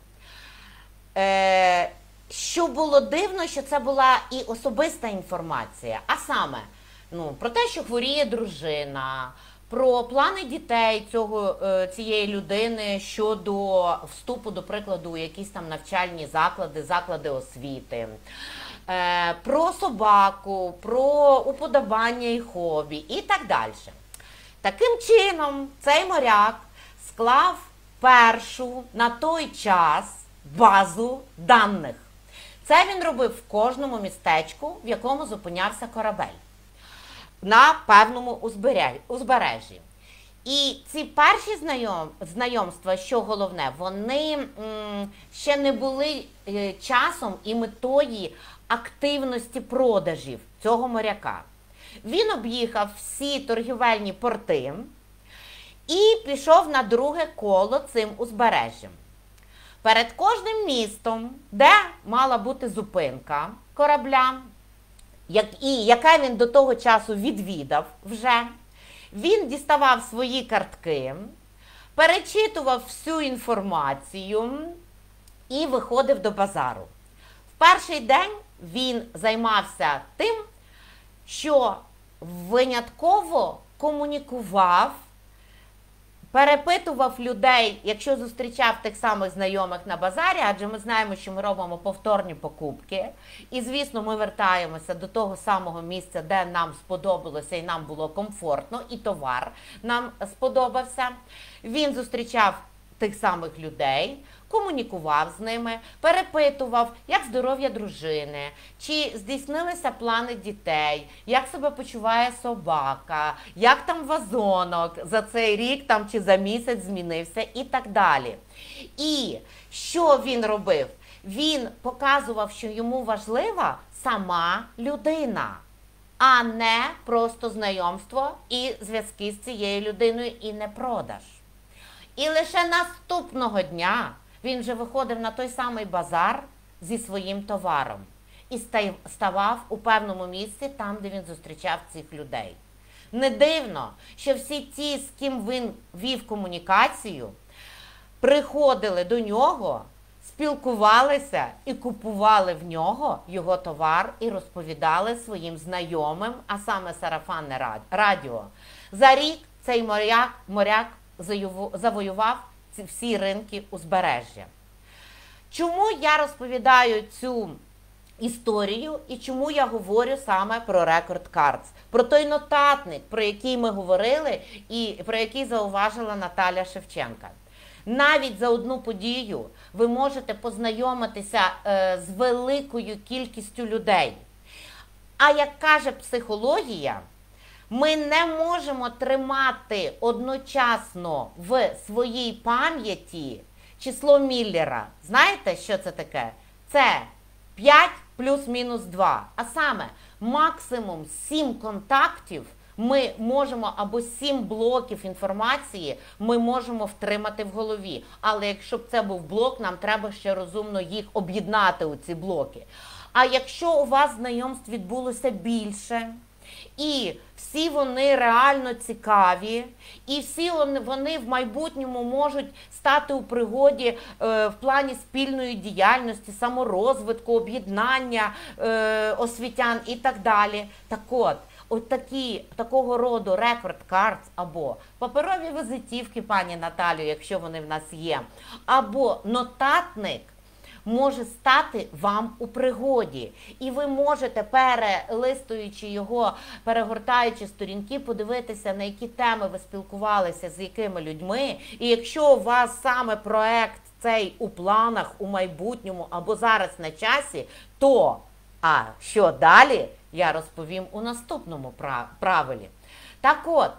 Що було дивно, що це була і особиста інформація, а саме про те, що хворіє дружина, про плани дітей цієї людини щодо вступу, до прикладу, у якісь там навчальні заклади освіти, про собаку, про уподобання і хобі і так далі. Таким чином, цей моряк склав першу на той час базу даних. Це він робив в кожному містечку, в якому зупинявся корабель, на певному узбережжі. І ці перші знайомства, що головне, вони ще не були часом і метою активності продажів цього моряка. Він об'їхав всі торгівельні порти і пішов на друге коло цим узбережжям. Перед кожним містом, де мала бути зупинка корабля, яка він до того часу відвідав вже, він діставав свої картки, перечитував всю інформацію і виходив до базару. В перший день він займався тим, що винятково комунікував, перепитував людей, якщо зустрічав тих самих знайомих на базарі, адже ми знаємо, що ми робимо повторні покупки. І, звісно, ми вертаємося до того самого місця, де нам сподобалося і нам було комфортно, і товар нам сподобався. Він зустрічав тих самих людей, комунікував з ними, перепитував, як здоров'я дружини, чи здійснилися плани дітей, як себе почуває собака, як там вазонок за цей рік там, чи за місяць змінився і так далі. І що він робив? Він показував, що йому важлива сама людина, а не просто знайомство і зв'язки з цією людиною і не продаж. І лише наступного дня він вже виходив на той самий базар зі своїм товаром і ставав у певному місці там, де він зустрічав цих людей. Не дивно, що всі ті, з ким він вів комунікацію, приходили до нього, спілкувалися і купували в нього його товар і розповідали своїм знайомим, а саме сарафанне радіо. За рік цей моряк завоював всі ринки узбережжя. Чому я розповідаю цю історію і чому я говорю саме про Record Cards? Про той нотатник, про який ми говорили і про який зауважила Наталя Шевченка. Навіть за одну подію ви можете познайомитися з великою кількістю людей. А як каже психологія, ми не можемо тримати одночасно в своїй пам'яті число Міллера. Знаєте, що це таке? Це 5 плюс-мінус 2. А саме, максимум 7 контактів ми можемо, або 7 блоків інформації ми можемо втримати в голові. Але якщо б це був блок, нам треба ще розумно їх об'єднати у ці блоки. А якщо у вас знайомств відбулося більше, і всі вони реально цікаві, і всі вони в майбутньому можуть стати у пригоді в плані спільної діяльності, саморозвитку, об'єднання освітян і так далі. Так от, такого роду Record Cards або паперові візитівки, пані Наталю, якщо вони в нас є, або нотатник, може стати вам у пригоді. І ви можете, перелистуючи його, перегортаючи сторінки, подивитися, на які теми ви спілкувалися, з якими людьми. І якщо у вас саме проект цей у планах, у майбутньому або зараз на часі, то, а що далі, я розповім у наступному правилі. Так от,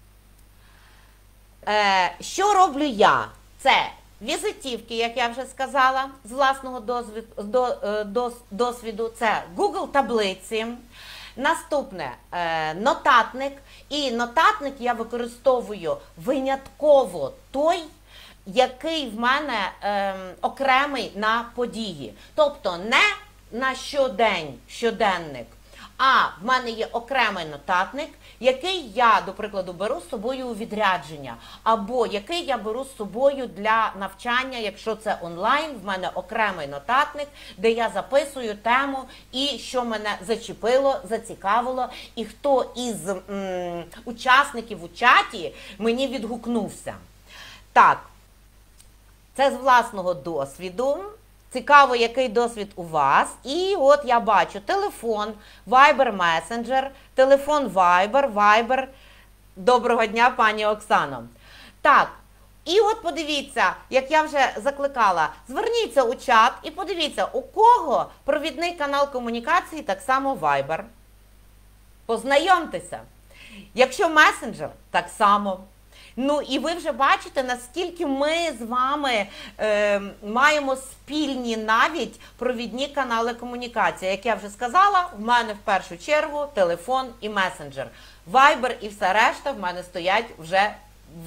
що роблю я? Це візитівки, як я вже сказала, з власного досвіду, це Google таблиці. Наступне – нотатник. І нотатник я використовую винятково той, який в мене окремий на події. Тобто не на щоденник, а в мене є окремий нотатник, який я, до прикладу, беру з собою у відрядження, або який я беру з собою для навчання, якщо це онлайн, в мене окремий нотатник, де я записую тему і що мене зачепило, зацікавило, і хто із учасників у чаті мені відгукнувся. Так, це з власного досвіду. Цікаво, який досвід у вас. І от я бачу телефон, Viber Messenger, телефон Viber. Доброго дня, пані Оксано. Так, І от подивіться, як я вже закликала, зверніться у чат і подивіться, у кого провідний канал комунікації, так само Viber. Познайомтеся. Якщо месенджер, так само. Ну і ви вже бачите, наскільки ми з вами маємо спільні навіть провідні канали комунікації. Як я вже сказала, в мене в першу чергу телефон і месенджер. Viber і все решта в мене стоять вже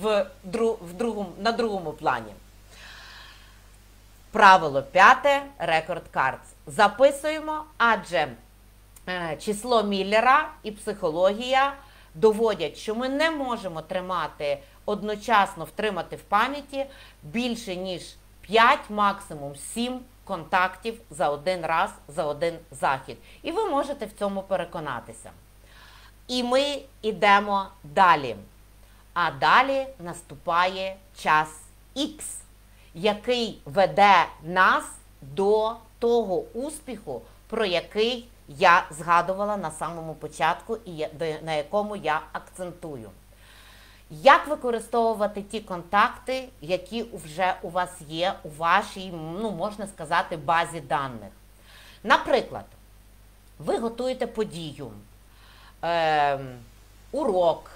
на другому плані. Правило 5. Record cards. Записуємо, адже число Міллера і психологія доводять, що ми не можемо одночасно втримати в пам'яті більше, ніж 5, максимум 7 контактів за один раз, за один захід. І ви можете в цьому переконатися. І ми йдемо далі. А далі наступає час X, який веде нас до того успіху, про який я згадувала на самому початку і на якому я акцентую. Як використовувати ті контакти, які вже у вас є у вашій, можна сказати, базі даних. Наприклад, ви готуєте подію, урок,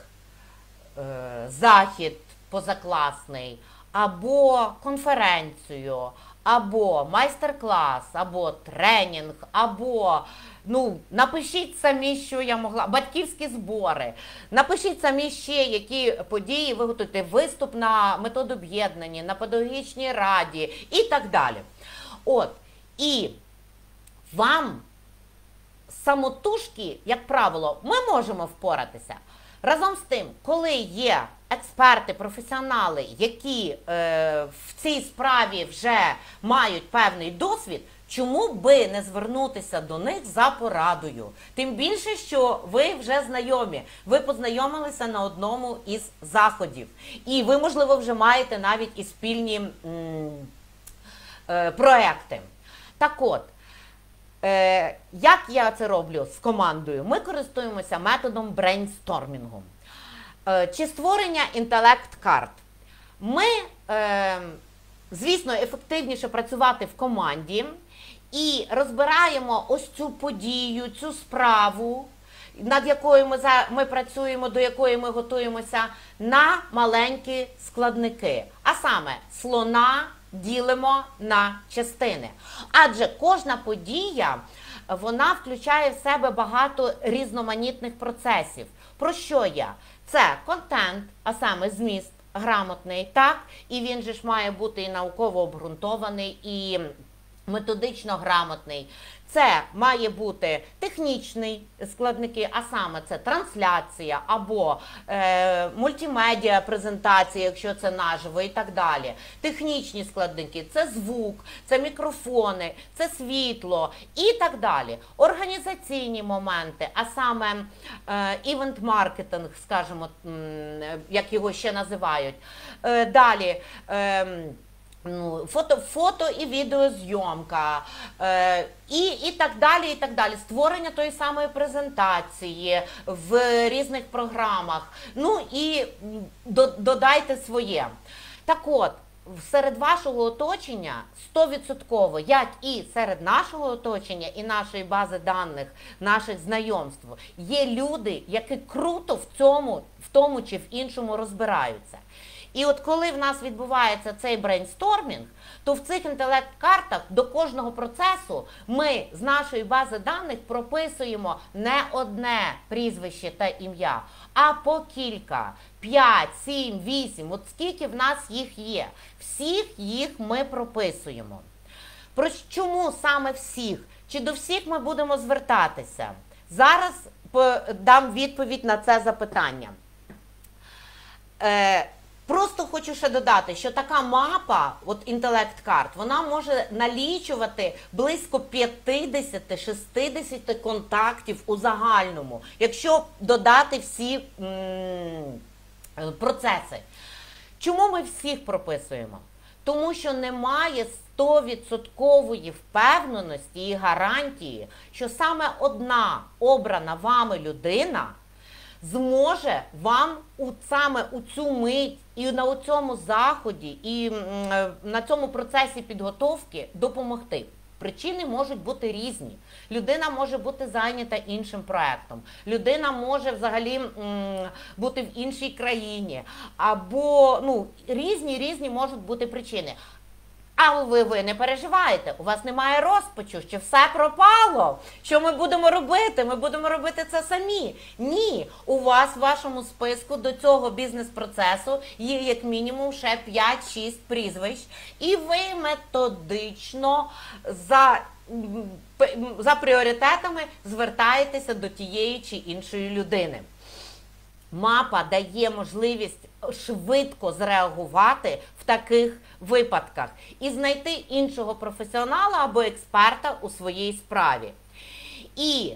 захід позакласний, або конференцію, або майстер-клас, або тренінг, або, напишіть самі, що я могла, батьківські збори, напишіть самі ще, які події ви готуєте, виступ на методоб'єднанні, на педагогічній раді і так далі. І вам самотужки, як правило, ми можемо впоратися. Разом з тим, коли є експерти, професіонали, які в цій справі вже мають певний досвід, чому би не звернутися до них за порадою? Тим більше, що ви вже знайомі, ви познайомилися на одному із заходів. І ви, можливо, вже маєте навіть і спільні проекти. Так от, як я це роблю з командою? Ми користуємося методом брейнстормінгу. Чи створення інтелект-карт. Ми, звісно, ефективніше працювати в команді і розбираємо ось цю подію, цю справу, над якою ми працюємо, до якої ми готуємося, на маленькі складники. А саме, слона ділимо на частини. Адже кожна подія, вона включає в себе багато різноманітних процесів. Про що я? Це контент, а саме зміст грамотний, так? І він же ж має бути і науково обґрунтований, і методично грамотний. Це має бути технічні складники, а саме це трансляція або мультимедіа презентація, якщо це наживо і так далі. Технічні складники – це звук, це мікрофони, це світло і так далі. Організаційні моменти, а саме івент-маркетинг, скажімо, як його ще називають. Далі фото і відеозйомка, і так далі, і так далі. Створення тої самої презентації в різних програмах. І додайте своє. Так от, серед вашого оточення 100%, як і серед нашого оточення і нашої бази даних, наших знайомств, є люди, які круто в тому чи в іншому розбираються. І от коли в нас відбувається цей брейнстормінг, то в цих інтелект-картах до кожного процесу ми з нашої бази даних прописуємо не одне прізвище та ім'я, а по кілька, 5, 7, 8, от скільки в нас їх є. Всіх їх ми прописуємо. Чому саме всіх? Чи до всіх ми будемо звертатися? Зараз дам відповідь на це запитання. Просто хочу ще додати, що така мапа, інтелект-карт, вона може налічувати близько 50-60 контактів у загальному, якщо додати всі процеси. Чому ми всіх прописуємо? Тому що немає 100% впевненості і гарантії, що саме одна обрана вами людина зможе вам саме у цю мить і на цьому заході, і на цьому процесі підготовки допомогти. Причини можуть бути різні. Людина може бути зайнята іншим проєктом. Людина може взагалі бути в іншій країні. Або, різні можуть бути причини. А ви не переживаєте, у вас немає розпачу, що все пропало. Що ми будемо робити? Ми будемо робити це самі. Ні, у вас в вашому списку до цього бізнес-процесу є як мінімум ще 5-6 прізвищ. І ви методично за пріоритетами звертаєтеся до тієї чи іншої людини. Мапа дає можливість швидко зреагувати в таких випадках і знайти іншого професіонала або експерта у своїй справі. І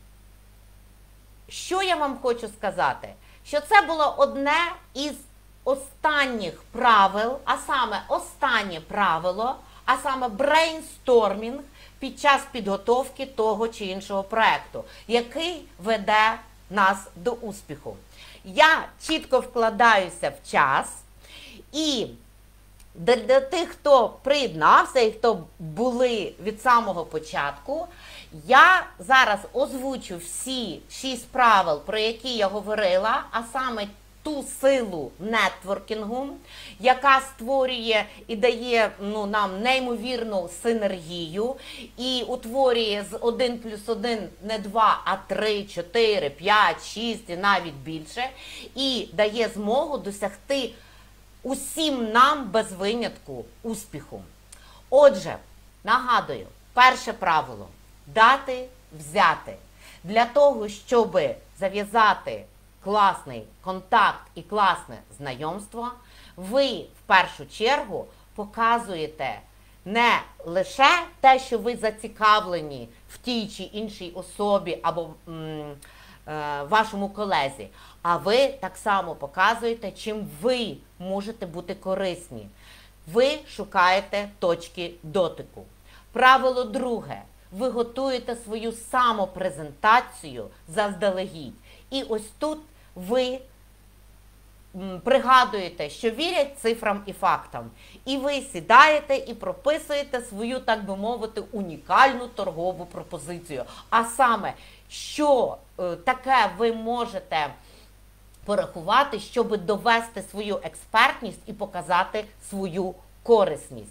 що я вам хочу сказати? Що це було одне із останніх правил, а саме останнє правило, а саме брейнстормінг під час підготовки того чи іншого проєкту, який веде нас до успіху. Я чітко вкладаюся в час, і для тих, хто приєднався і хто були від самого початку, я зараз озвучу всі 6 правил, про які я говорила, а саме ту силу нетворкінгу, яка створює і дає нам неймовірну синергію і утворює з 1+1 не 2, а 3, 4, 5, 6 і навіть більше, і дає змогу досягти усім нам без винятку успіху. Отже, нагадую, перше правило – дати, взяти. Для того, щоб зав'язати класний контакт і класне знайомство, ви в першу чергу показуєте не лише те, що ви зацікавлені в тій чи іншій особі або вашому колезі, а ви так само показуєте, чим ви можете бути корисні. Ви шукаєте точки дотику. Правило друге. Ви готуєте свою самопрезентацію заздалегідь. І ось тут ви пригадуєте, що вірять цифрам і фактам. І ви сідаєте і прописуєте свою, так би мовити, унікальну торгову пропозицію. А саме, що таке ви можете порахувати, щоб довести свою експертність і показати свою корисність.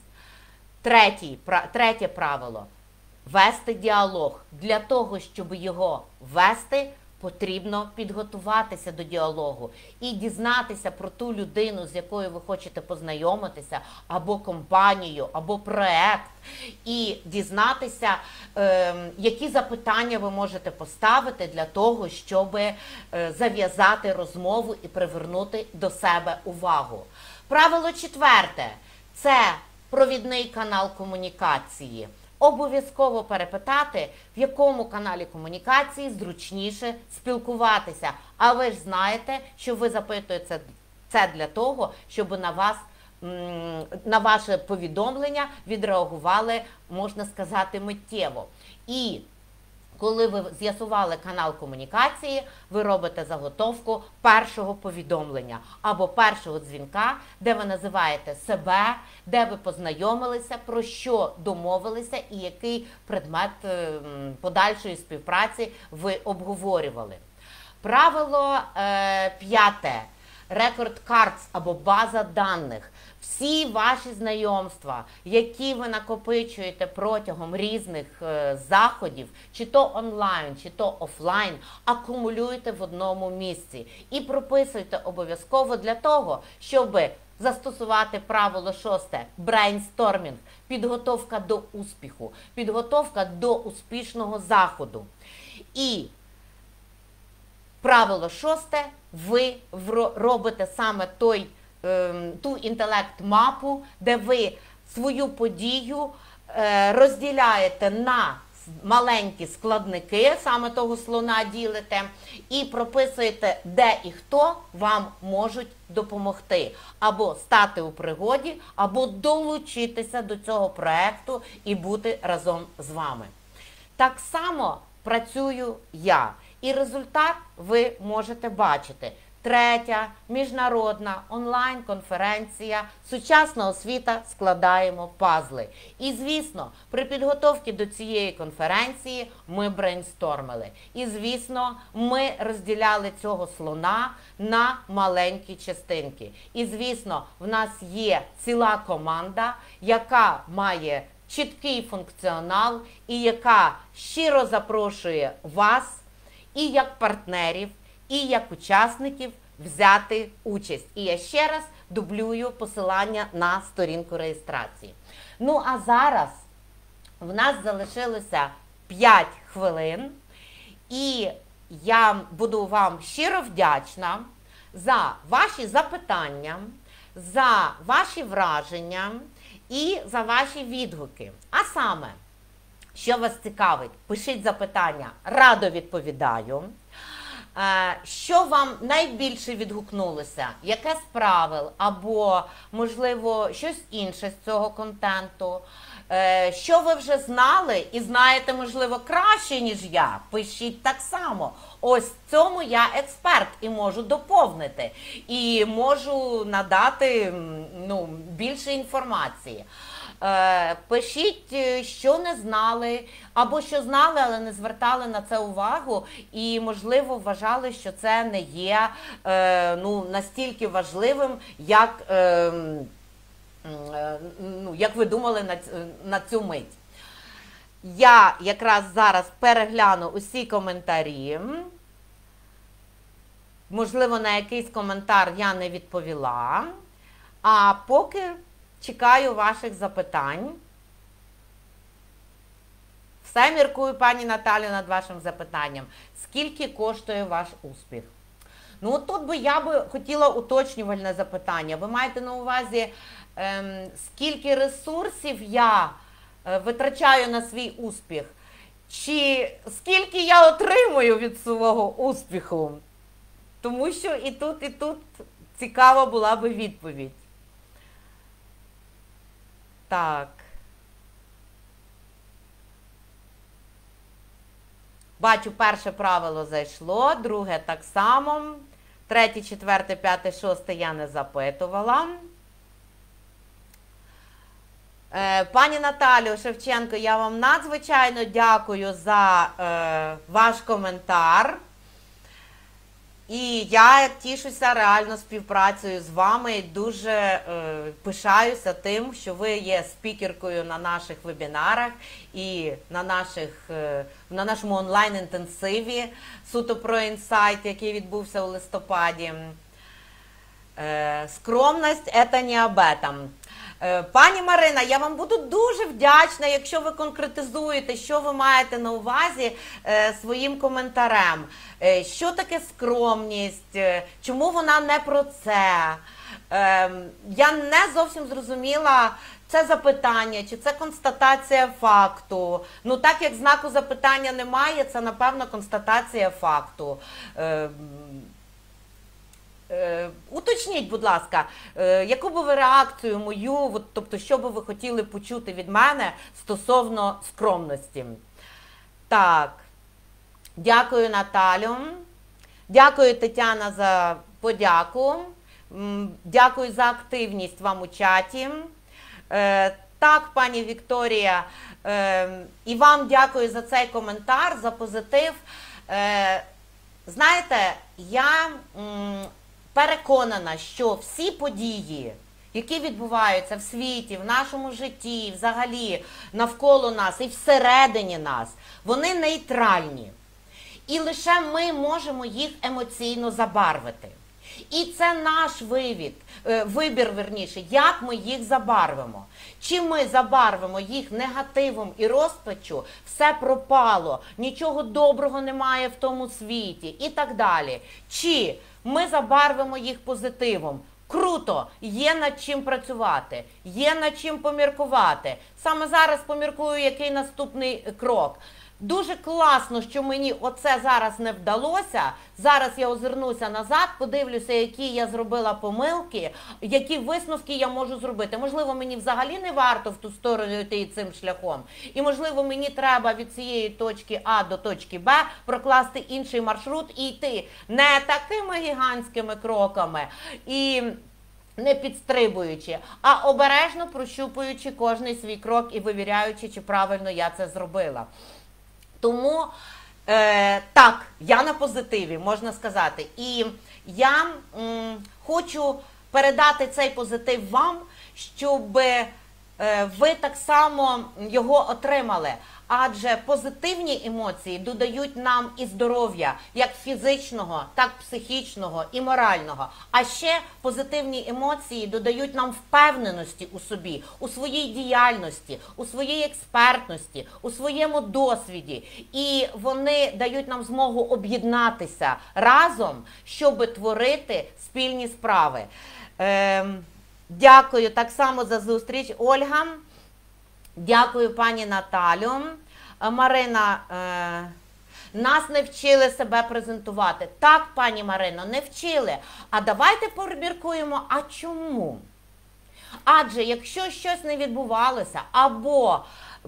Третє правило. Вести діалог. Для того, щоб його вести, потрібно підготуватися до діалогу і дізнатися про ту людину, з якою ви хочете познайомитися, або компанію, або проект, і дізнатися, які запитання ви можете поставити для того, щоб зав'язати розмову і привернути до себе увагу. Правило четверте – це провідний канал комунікації. Обов'язково перепитати, в якому каналі комунікації зручніше спілкуватися. А ви ж знаєте, що ви запитуєте це для того, щоб на ваше повідомлення відреагували, можна сказати, миттєво. І коли ви з'ясували канал комунікації, ви робите заготовку першого повідомлення або першого дзвінка, де ви називаєте себе, де ви познайомилися, про що домовилися і який предмет подальшої співпраці ви обговорювали. Правило п'яте. Record cards або база даних. Всі ваші знайомства, які ви накопичуєте протягом різних заходів, чи то онлайн, чи то офлайн, акумулюйте в одному місці. І прописуйте обов'язково для того, щоб застосувати правило шосте – брейнстормінг, підготовка до успіху, підготовка до успішного заходу. І правило шосте – ви робите саме ту інтелект-мапу, де ви свою подію розділяєте на маленькі складники, саме того слона ділите, і прописуєте, де і хто вам можуть допомогти. Або стати у пригоді, або долучитися до цього проєкту і бути разом з вами. Так само працюю я. І результат ви можете бачити. Третя міжнародна онлайн-конференція «Сучасна освіта. Складаємо пазли». І, звісно, при підготовці до цієї конференції ми брейнстормили. І, звісно, ми розділяли цього слона на маленькі частинки. І, звісно, в нас є ціла команда, яка має чіткий функціонал і яка щиро запрошує вас і як партнерів, і як учасників взяти участь. І я ще раз дублюю посилання на сторінку реєстрації. Ну, а зараз в нас залишилося 5 хвилин, і я буду вам щиро вдячна за ваші запитання, за ваші враження і за ваші відгуки. А саме, що вас цікавить, пишіть запитання, радо відповідаю. Що вам найбільше відгукнулося, яке з правил, або, можливо, щось інше з цього контенту, що ви вже знали і знаєте, можливо, краще, ніж я, пишіть так само. Ось в цьому я експерт і можу доповнити, і можу надати більше інформації. Пишіть, що не знали, або що знали, але не звертали на це увагу, і, можливо, вважали, що це не є настільки важливим, як ви думали на цю мить. Я якраз зараз перегляну усі коментарі. Можливо, на якийсь коментар я не відповіла, а поки чекаю ваших запитань. Все міркую, пані Наталю, над вашим запитанням. Скільки коштує ваш успіх? Ну, тут я би хотіла уточнювальне запитання. Ви маєте на увазі, скільки ресурсів я витрачаю на свій успіх? Чи скільки я отримую від свого успіху? Тому що і тут цікава була би відповідь. Так. Бачу, перше правило зайшло, друге так само. Третє, четверте, п'яте, шосте я не запитувала. Пані Наталю Шевченко, я вам надзвичайно дякую за ваш коментар. І я тішуся реально співпрацею з вами і дуже пишаюся тим, що ви є спікеркою на наших вебінарах і на нашому онлайн-інтенсиві суто про інсайт, який відбувся у листопаді. Скромність – це не об этом. Пані Марина, я вам буду дуже вдячна, якщо ви конкретизуєте, що ви маєте на увазі своїм коментарем. Що таке скромність? Чому вона не про це? Я не зовсім зрозуміла, це запитання, чи це констатація факту. Ну, так як знаку запитання немає, це, напевно, констатація факту. Уточніть, будь ласка, яку би ви реакцію мою, тобто, що би ви хотіли почути від мене стосовно скромності? Так, дякую, Наталю. Дякую, Тетяна, за подяку. Дякую за активність вам у чаті. Так, пані Вікторія, і вам дякую за цей коментар, за позитив. Знаєте, я переконана, що всі події, які відбуваються в світі, в нашому житті, взагалі навколо нас і всередині нас, вони нейтральні. І лише ми можемо їх емоційно забарвити. І це наш вибір, як ми їх забарвимо. Чи ми забарвимо їх негативом і розпачу, все пропало, нічого доброго немає в тому світі і так далі. Чи ми забарвимо їх позитивом. Круто, є над чим працювати, є над чим поміркувати. Саме зараз поміркую, який наступний крок. Дуже класно, що мені оце зараз не вдалося. Зараз я озирнуся назад, подивлюся, які я зробила помилки, які висновки я можу зробити. Можливо, мені взагалі не варто в ту сторону йти цим шляхом. І, можливо, мені треба від цієї точки А до точки Б прокласти інший маршрут і йти не такими гігантськими кроками і не підстрибуючи, а обережно прощупуючи кожний свій крок і вивіряючи, чи правильно я це зробила. Тому, так, я на позитиві, можна сказати. І я хочу передати цей позитив вам, щоб ви так само його отримали. Адже позитивні емоції додають нам і здоров'я, як фізичного, так психічного і морального. А ще позитивні емоції додають нам впевненості у собі, у своїй діяльності, у своїй експертності, у своєму досвіді. І вони дають нам змогу об'єднатися разом, щоб творити спільні справи. Дякую так само за зустріч, Ольга. Дякую, пані Наталю. Марина, нас не вчили себе презентувати. Так, пані Марино, не вчили. А давайте поміркуємо, а чому? Адже якщо щось не відбувалося, або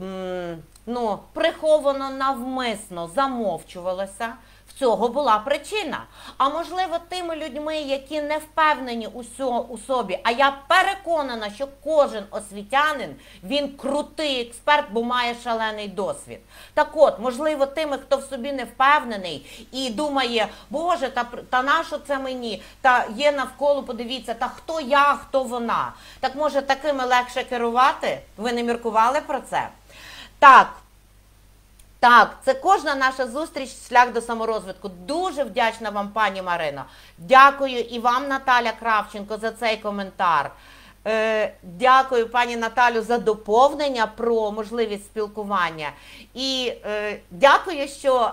приховано навмисно замовчувалося, в цього була причина. А можливо, тими людьми, які не впевнені у собі, а я переконана, що кожен освітянин, він крутий експерт, бо має шалений досвід. Так от, можливо, тими, хто в собі не впевнений і думає, Боже, та нащо це мені, та є навколо, подивіться, та хто я, хто вона. Так може такими легше керувати? Ви не міркували про це? Так, це кожна наша зустріч, шлях до саморозвитку. Дуже вдячна вам, пані Марино. Дякую і вам, Наталя Кравченко, за цей коментар. Дякую, пані Наталю, за доповнення про можливість спілкування. І дякую, що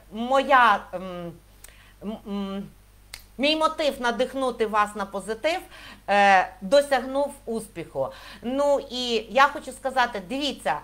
мій мотив надихнути вас на позитив досягнув успіху. Ну і я хочу сказати, дивіться,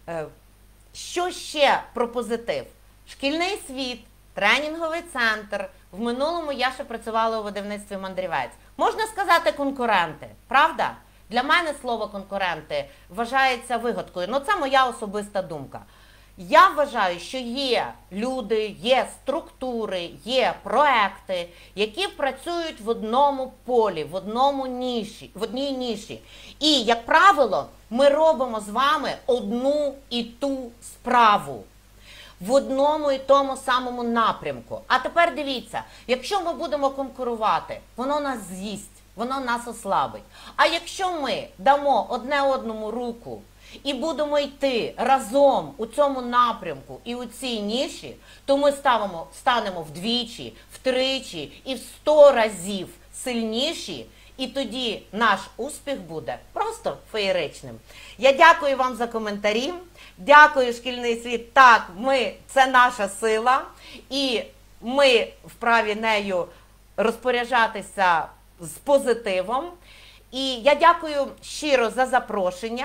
що ще про позитив? Шкільний світ, тренінговий центр. В минулому я ще працювала у видавництві «Мандрівець». Можна сказати, конкуренти, правда? Для мене слово «конкуренти» вважається вигадкою. Ну, це моя особиста думка. Я вважаю, що є люди, є структури, є проекти, які працюють в одному полі, в одній ніші. І, як правило, ми робимо з вами одну і ту справу в одному і тому самому напрямку. А тепер дивіться, якщо ми будемо конкурувати, воно нас з'їсть, воно нас ослабить. А якщо ми дамо одне одному руку і будемо йти разом у цьому напрямку і у цій ніші, то ми станемо вдвічі, втричі і в 100 разів сильніші, і тоді наш успіх буде просто феєричним. Я дякую вам за коментарі. Дякую, шкільний світ. Так, це наша сила, і ми вправі нею розпоряджатися з позитивом. І я дякую щиро за запрошення.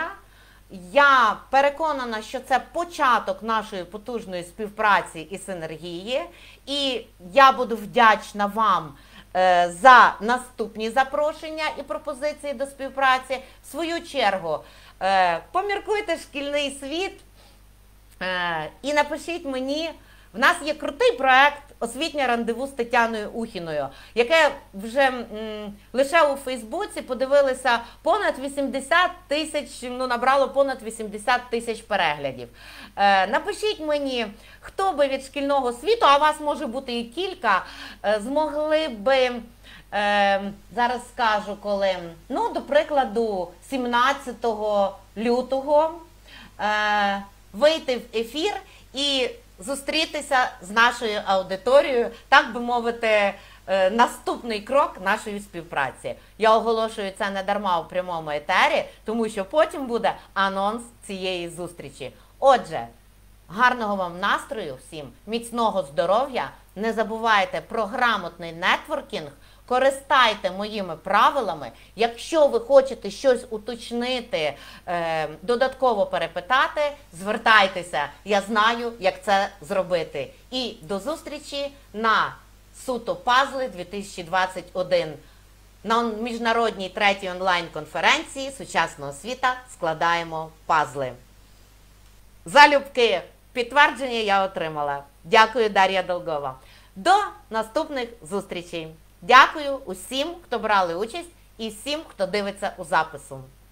Я переконана, що це початок нашої потужної співпраці і синергії. І я буду вдячна вам за наступні запрошення і пропозиції до співпраці. В свою чергу, поміркуйте шкільний світ і напишіть мені. В нас є крутий проект «Освітнє рандеву з Тетяною Ухіною», яке вже лише у Фейсбуці подивилися понад 80 тисяч, набрало понад 80 тисяч переглядів. Напишіть мені, хто би від шкільного світу, а вас може бути і кілька, змогли би, зараз скажу коли, до прикладу, 17 лютого вийти в ефір і зустрітися з нашою аудиторією, так би мовити, наступний крок нашої співпраці. Я оголошую це не дарма у прямому етері, тому що потім буде анонс цієї зустрічі. Отже, гарного вам настрою всім, міцного здоров'я, не забувайте про грамотний нетворкінг, користайте моїми правилами. Якщо ви хочете щось уточнити, додатково перепитати, звертайтеся. Я знаю, як це зробити. І до зустрічі на Суто Пазли 2021. На міжнародній третій онлайн-конференції «Сучасна освіта. Складаємо пазли». Залюбки, підтвердження я отримала. Дякую, Дар'я Долгова. До наступних зустрічей. Дякую усім, хто брали участь, і всім, хто дивиться у запису.